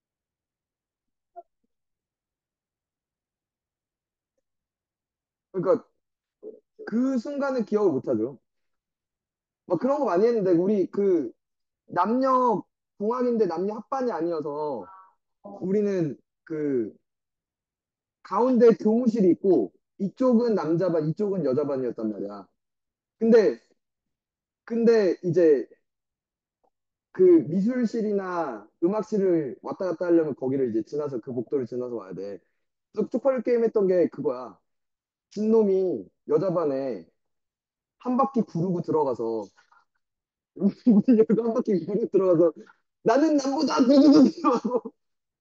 그러니까 그 순간을 기억을 못 하죠. 막 그런 거 많이 했는데, 우리 그 남녀 공학인데 남녀 합반이 아니어서 우리는 그 가운데 교무실이 있고 이쪽은 남자반, 이쪽은 여자반이었단 말이야. 근데 근데 이제 그 미술실이나 음악실을 왔다 갔다 하려면 거기를 이제 지나서 그 복도를 지나서 와야 돼. 그래서 쪽팔리 게임 했던 게 그거야. 진놈이 여자반에 한 바퀴 구르고 들어가서 문 열고 한 바퀴 구르고 들어가서 나는 남보다 두두두두 하고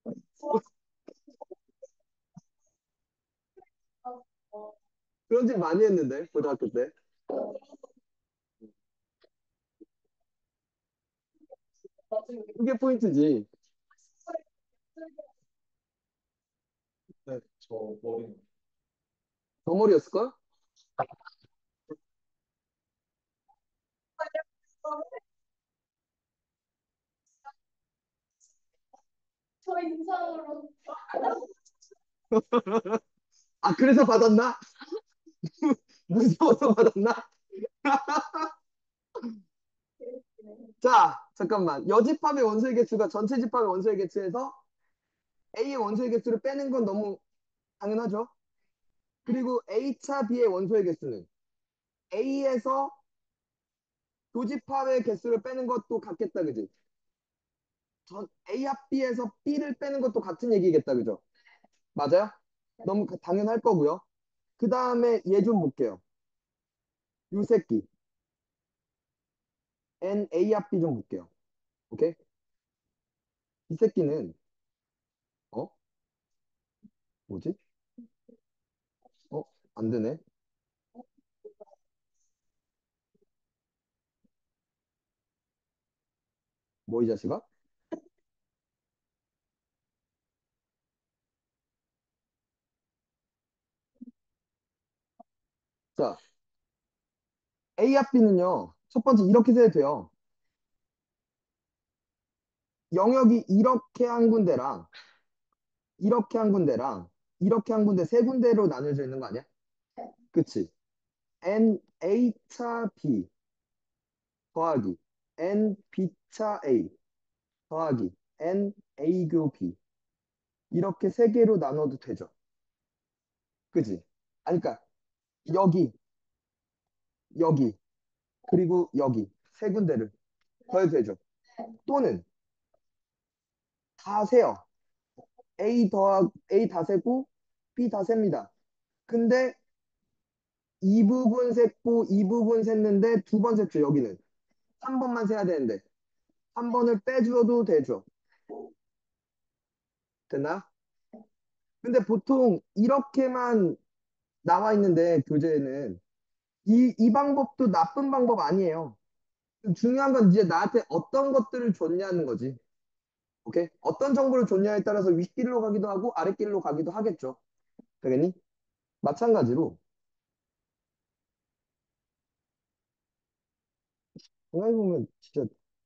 그런 짓 많이 했는데 고등학교 때. 그게 포인트지. 네, 저 머리는 덩어리였을걸? 저 인상으로 아, 그래서 받았나? 무서워서 받았나? 자, 잠깐만. 여집합의 원소의 개수가 전체 집합의 원소의 개수에서 A의 원소의 개수를 빼는 건 너무 당연하죠. 그리고 A차 B의 원소의 개수는 A에서 교집합의 개수를 빼는 것도 같겠다, 그지? 전 A 합 B에서 B를 빼는 것도 같은 얘기겠다, 그죠? 맞아요? 너무 당연할 거고요. 그 다음에 얘 좀 볼게요. 요 새끼. N A 합 B 좀 볼게요. 오케이? 이 새끼는 어? 뭐지? 어? 안 되네. 뭐 이 자식아? 자, A 합 B는요. 첫 번째 이렇게 세도 돼요. 영역이 이렇게 한 군데랑 이렇게 한 군데랑 이렇게 한 군데 세 군데로 나뉘어져 있는 거 아니야? 그치? N A차 B 더하기 N B차 A 더하기 N A교 B 이렇게 세 개로 나눠도 되죠. 그치? 아니, 그러니까 여기, 여기, 그리고 여기 세 군데를 더해도 되죠. 또는 다 세요. A 더하 A 다 세고 B 다 셉니다. 근데 이 부분 셌고 이 부분 셌는데 두 번 셌죠. 여기는 한 번만 세야 되는데 한 번을 빼줘도 되죠. 됐나? 근데 보통 이렇게만 나와 있는데 교재에는 이, 이 방법도 나쁜 방법 아니에요. 중요한 건 이제 나한테 어떤 것들을 줬냐는 거지. 오케이? 어떤 정보를 줬냐에 따라서 윗길로 가기도 하고 아랫길로 가기도 하겠죠. 되겠니? 마찬가지로 생각해보면 진짜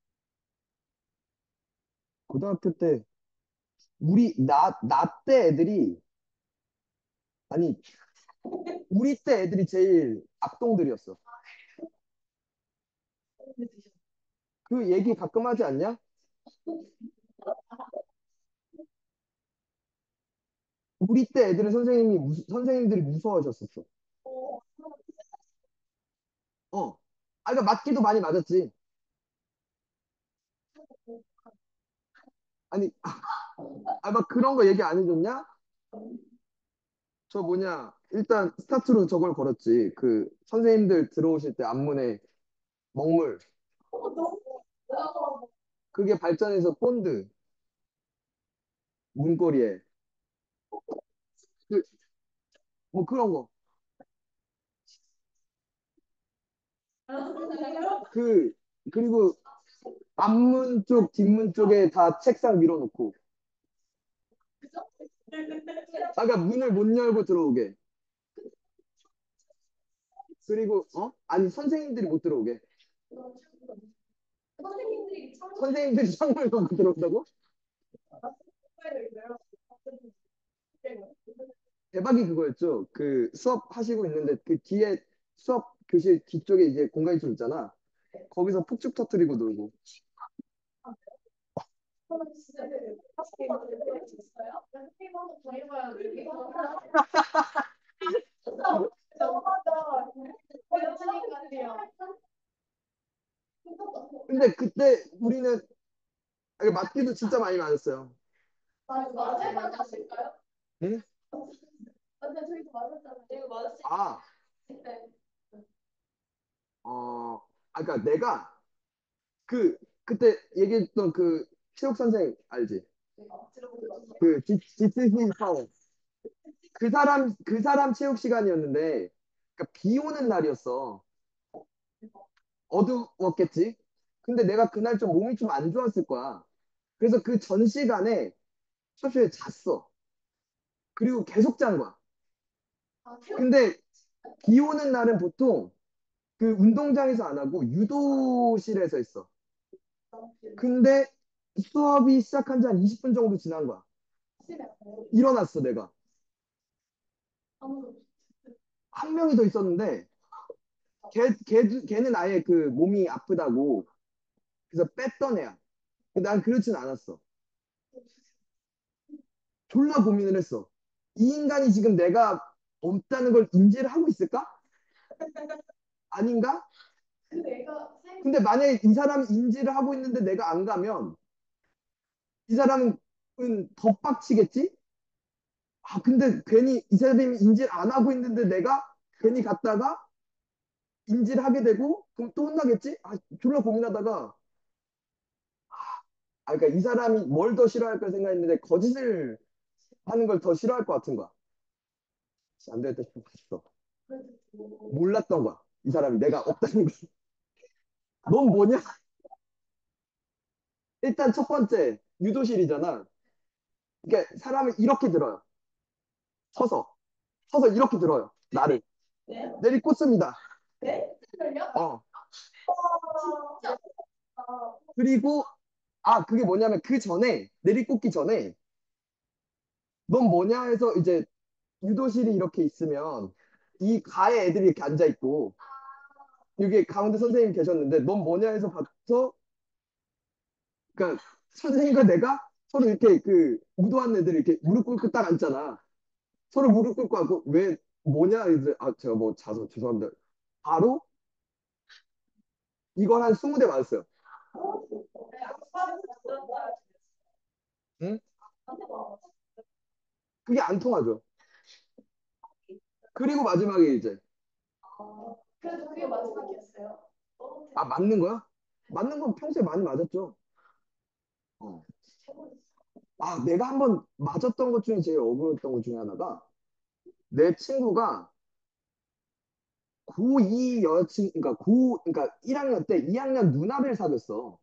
고등학교 때 우리 나 나 때 애들이 아니 우리 때 애들이 제일 악동들이었어. 그 얘기 가끔 하지 않냐? 우리 때 애들은 선생님이 무, 선생님들이 무서워하셨었어. 어. 아, 그러니까 맞기도 많이 맞았지. 아니, 아, 막 그런 거 얘기 안 해줬냐? 저 뭐냐. 일단 스타트로 저걸 걸었지. 그 선생님들 들어오실 때 앞문에 먹물. 그게 발전해서 본드, 문고리에. 그, 뭐 그런 거. 그, 그리고 앞문 쪽, 뒷문 쪽에 다 책상 밀어놓고. 아, 그러니까 문을 못 열고 들어오게. 그리고, 어? 아니, 선생님들이 못 들어오게. 선생님들이 참 선생님들이 창문을 닫고 들어온다고? 대박이 그거였죠. 그 수업 하시고 있는데 그 뒤에 수업 교실 뒤쪽에 이제 공간이 좀 있잖아. 거기서 폭죽 터트리고 놀고. 저는 진짜 학생 있어요? 선생님하고 저희가 여기 저마다 보여주니까요. 근데 그때 우리는 아니, 맞기도 진짜 많이 맞았어요. 맞을 맞았을까요? 응? 근데 저희도 맞았잖아요. 이거 맞았을 아, 때. 어, 아, 그러니까 내가 그 그때 얘기했던 그 체육 선생 알지? 그 지- 지스히 파워. 그 사람 그 사람 체육 시간이었는데, 그러니까 비 오는 날이었어. 어두웠겠지? 근데 내가 그날 좀 몸이 좀 안 좋았을 거야. 그래서 그 전 시간에 수업실에 잤어. 그리고 계속 잔 거야. 근데 비 오는 날은 보통 그 운동장에서 안 하고 유도실에서 했어. 근데 수업이 시작한 지 한 이십 분 정도 지난 거야. 일어났어, 내가. 한 명이 더 있었는데, 걔, 걔, 걔는 아예 그 몸이 아프다고. 그래서 뺐던 애야. 근데 난 그렇진 않았어. 졸라 고민을 했어. 이 인간이 지금 내가 없다는 걸 인지를 하고 있을까? 아닌가? 근데 만약에 이 사람이 인지를 하고 있는데 내가 안 가면 이 사람은 더 빡치겠지? 아, 근데 괜히 이 사람이 인지를 안 하고 있는데 내가 괜히 갔다가 인지를 하게 되고 그럼 또 혼나겠지? 아, 졸라 고민하다가 아, 그러니까 이 사람이 뭘 더 싫어할까 생각했는데 거짓을 하는 걸 더 싫어할 것 같은 거야. 안 되겠다 싶어 갔어. 몰랐던 거야. 이 사람이 내가 없다는 걸. 넌 뭐냐? 일단 첫 번째 유도실이잖아. 그러니까 사람을 이렇게 들어요. 서서. 서서 이렇게 들어요. 나를. 네? 내리꽂습니다. 네? 정말요? 어. 진짜? 그리고 아 그게 뭐냐면 그 전에 내리꽂기 전에 넌 뭐냐 해서 이제 유도실이 이렇게 있으면 이 가에 애들이 이렇게 앉아 있고 여기 가운데 선생님이 계셨는데 넌 뭐냐 해서 봐서 그러니까 선생님과 내가 서로 이렇게 그 무도한 애들이 이렇게 무릎 꿇고 딱 앉잖아. 서로 무릎 꿇고 하고 왜 뭐냐 이제 아 제가 뭐 자서 죄송합니다. 바로 이걸 한 스무 대 맞았어요. 네, 아빠는 어떤가? 응? 그게 안 통하죠. 그리고 마지막에 이제 그래도 그게 마지막이었어요. 아 맞는 거야? 맞는 건 평소에 많이 맞았죠. 어. 아 내가 한번 맞았던 것 중에 제일 억울했던 것 중에 하나가 내 친구가 고이 여친 그러니까 고 그러니까 일 학년 때 이 학년 누나를 사귀었어.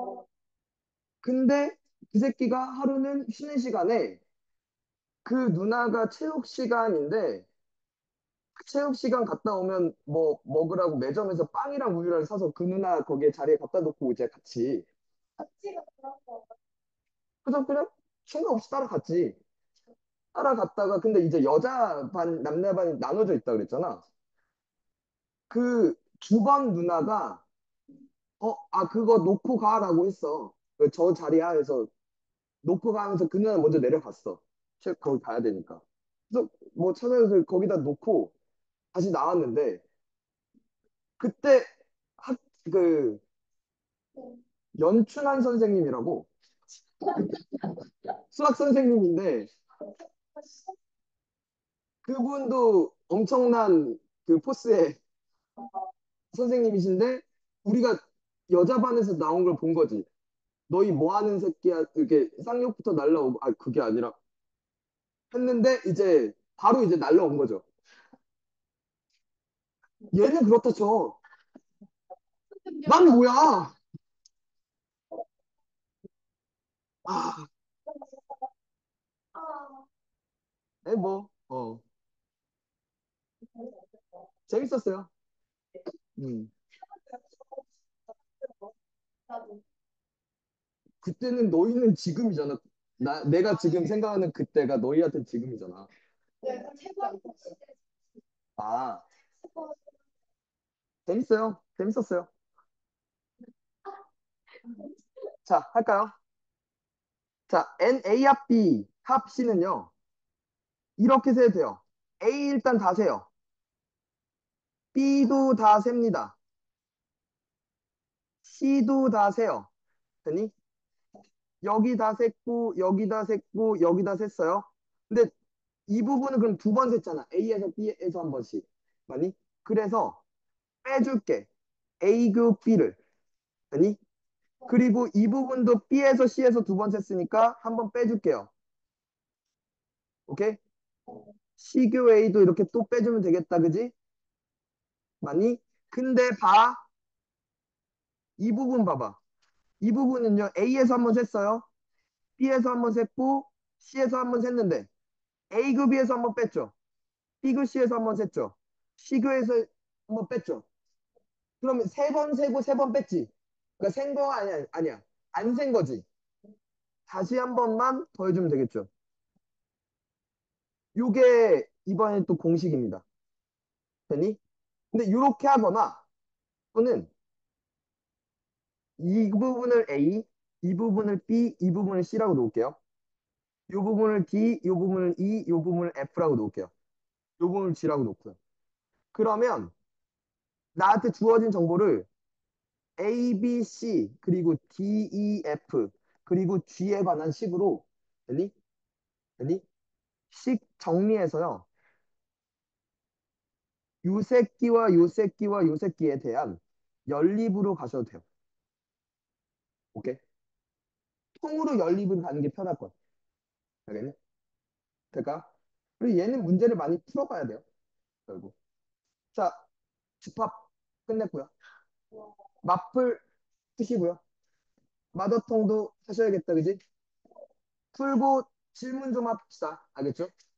근데 그 새끼가 하루는 쉬는 시간에 그 누나가 체육 시간인데 그 체육 시간 갔다 오면 뭐 먹으라고 매점에서 빵이랑 우유를 사서 그 누나 거기에 자리에 갖다 놓고 이제 같이 같이가 그런 거. 그래서 그냥 생각 없이 따라갔지. 따라갔다가 근데 이제 여자 반 남자 반이 나눠져 있다 그랬잖아. 그 두 번 누나가 어, 아 그거 놓고 가라고 했어. 그저 자리야 해서 놓고 가면서 그 누나 먼저 내려갔어. 책 거기 가야 되니까. 그래서 뭐 찾아서 거기다 놓고 다시 나왔는데 그때 학, 그 연춘한 선생님이라고 수학 선생님인데 그분도 엄청난 그 포스의 선생님이신데 우리가 여자 반에서 나온 걸 본 거지. 너희 뭐 하는 새끼야? 이렇게 쌍욕부터 날라오고 아 그게 아니라 했는데 이제 바로 이제 날라온 거죠. 얘는 그렇다 쳐. 난 뭐야? 아, 아, 에 뭐, 어, 재밌었어요. 음. 나도. 그때는 너희는 지금이잖아. 나, 내가 지금 생각하는 그때가 너희한테 지금이잖아. 내가 최고의 아, 재밌어요. 재밌었어요. 자, 할까요? 자, 엔 에이 합 B, 합 C는요. 이렇게 세도 돼요. A 일단 다 세요. B도 다 셉니다. C도 다 세요. 됐니? 여기 다 셌고, 여기 다 셌고, 여기 다 셌어요. 근데 이 부분은 그럼 두 번 셌잖아. A에서 B에서 한 번씩. 맞니? 그래서 빼줄게. A 급 B를. 됐니? 그리고 이 부분도 B에서 C에서 두 번 셌으니까 한 번 빼줄게요. 오케이? C교 A도 이렇게 또 빼주면 되겠다. 그지? 맞니? 근데 봐. 이 부분 봐봐. 이 부분은요. A에서 한 번 셌어요. B에서 한 번 셌고 C에서 한 번 셌는데 A급 B에서 한 번 뺐죠. B급 C에서 한 번 셌죠. C교에서 한 번 뺐죠. 그러면 세 번 세고 세 번 뺐지. 그러니까 센 거 아니야, 아니야. 안 센 거지. 다시 한 번만 더 해주면 되겠죠. 요게 이번에 또 공식입니다. 되니? 근데 이렇게 하거나 또는 이 부분을 A, 이 부분을 B, 이 부분을 C라고 놓을게요. 이 부분을 D, 이 부분을 E, 이 부분을 F라고 놓을게요. 이 부분을 G라고 놓고요. 그러면 나한테 주어진 정보를 A, B, C 그리고 D, E, F 그리고 G에 관한 식으로 되니? 되니? 식 정리해서요. 요 새끼와 요 새끼와 요 새끼에 대한 연립으로 가셔도 돼요. 오케이? 통으로 연립을 가는 게 편할 것 같아요. 알겠네? 될까? 그리고 얘는 문제를 많이 풀어봐야 돼요. 결국. 자, 집합 끝냈고요. 마플 푸시고요. 마더통도 하셔야겠다, 그지? 풀고 질문 좀 합시다. 알겠죠?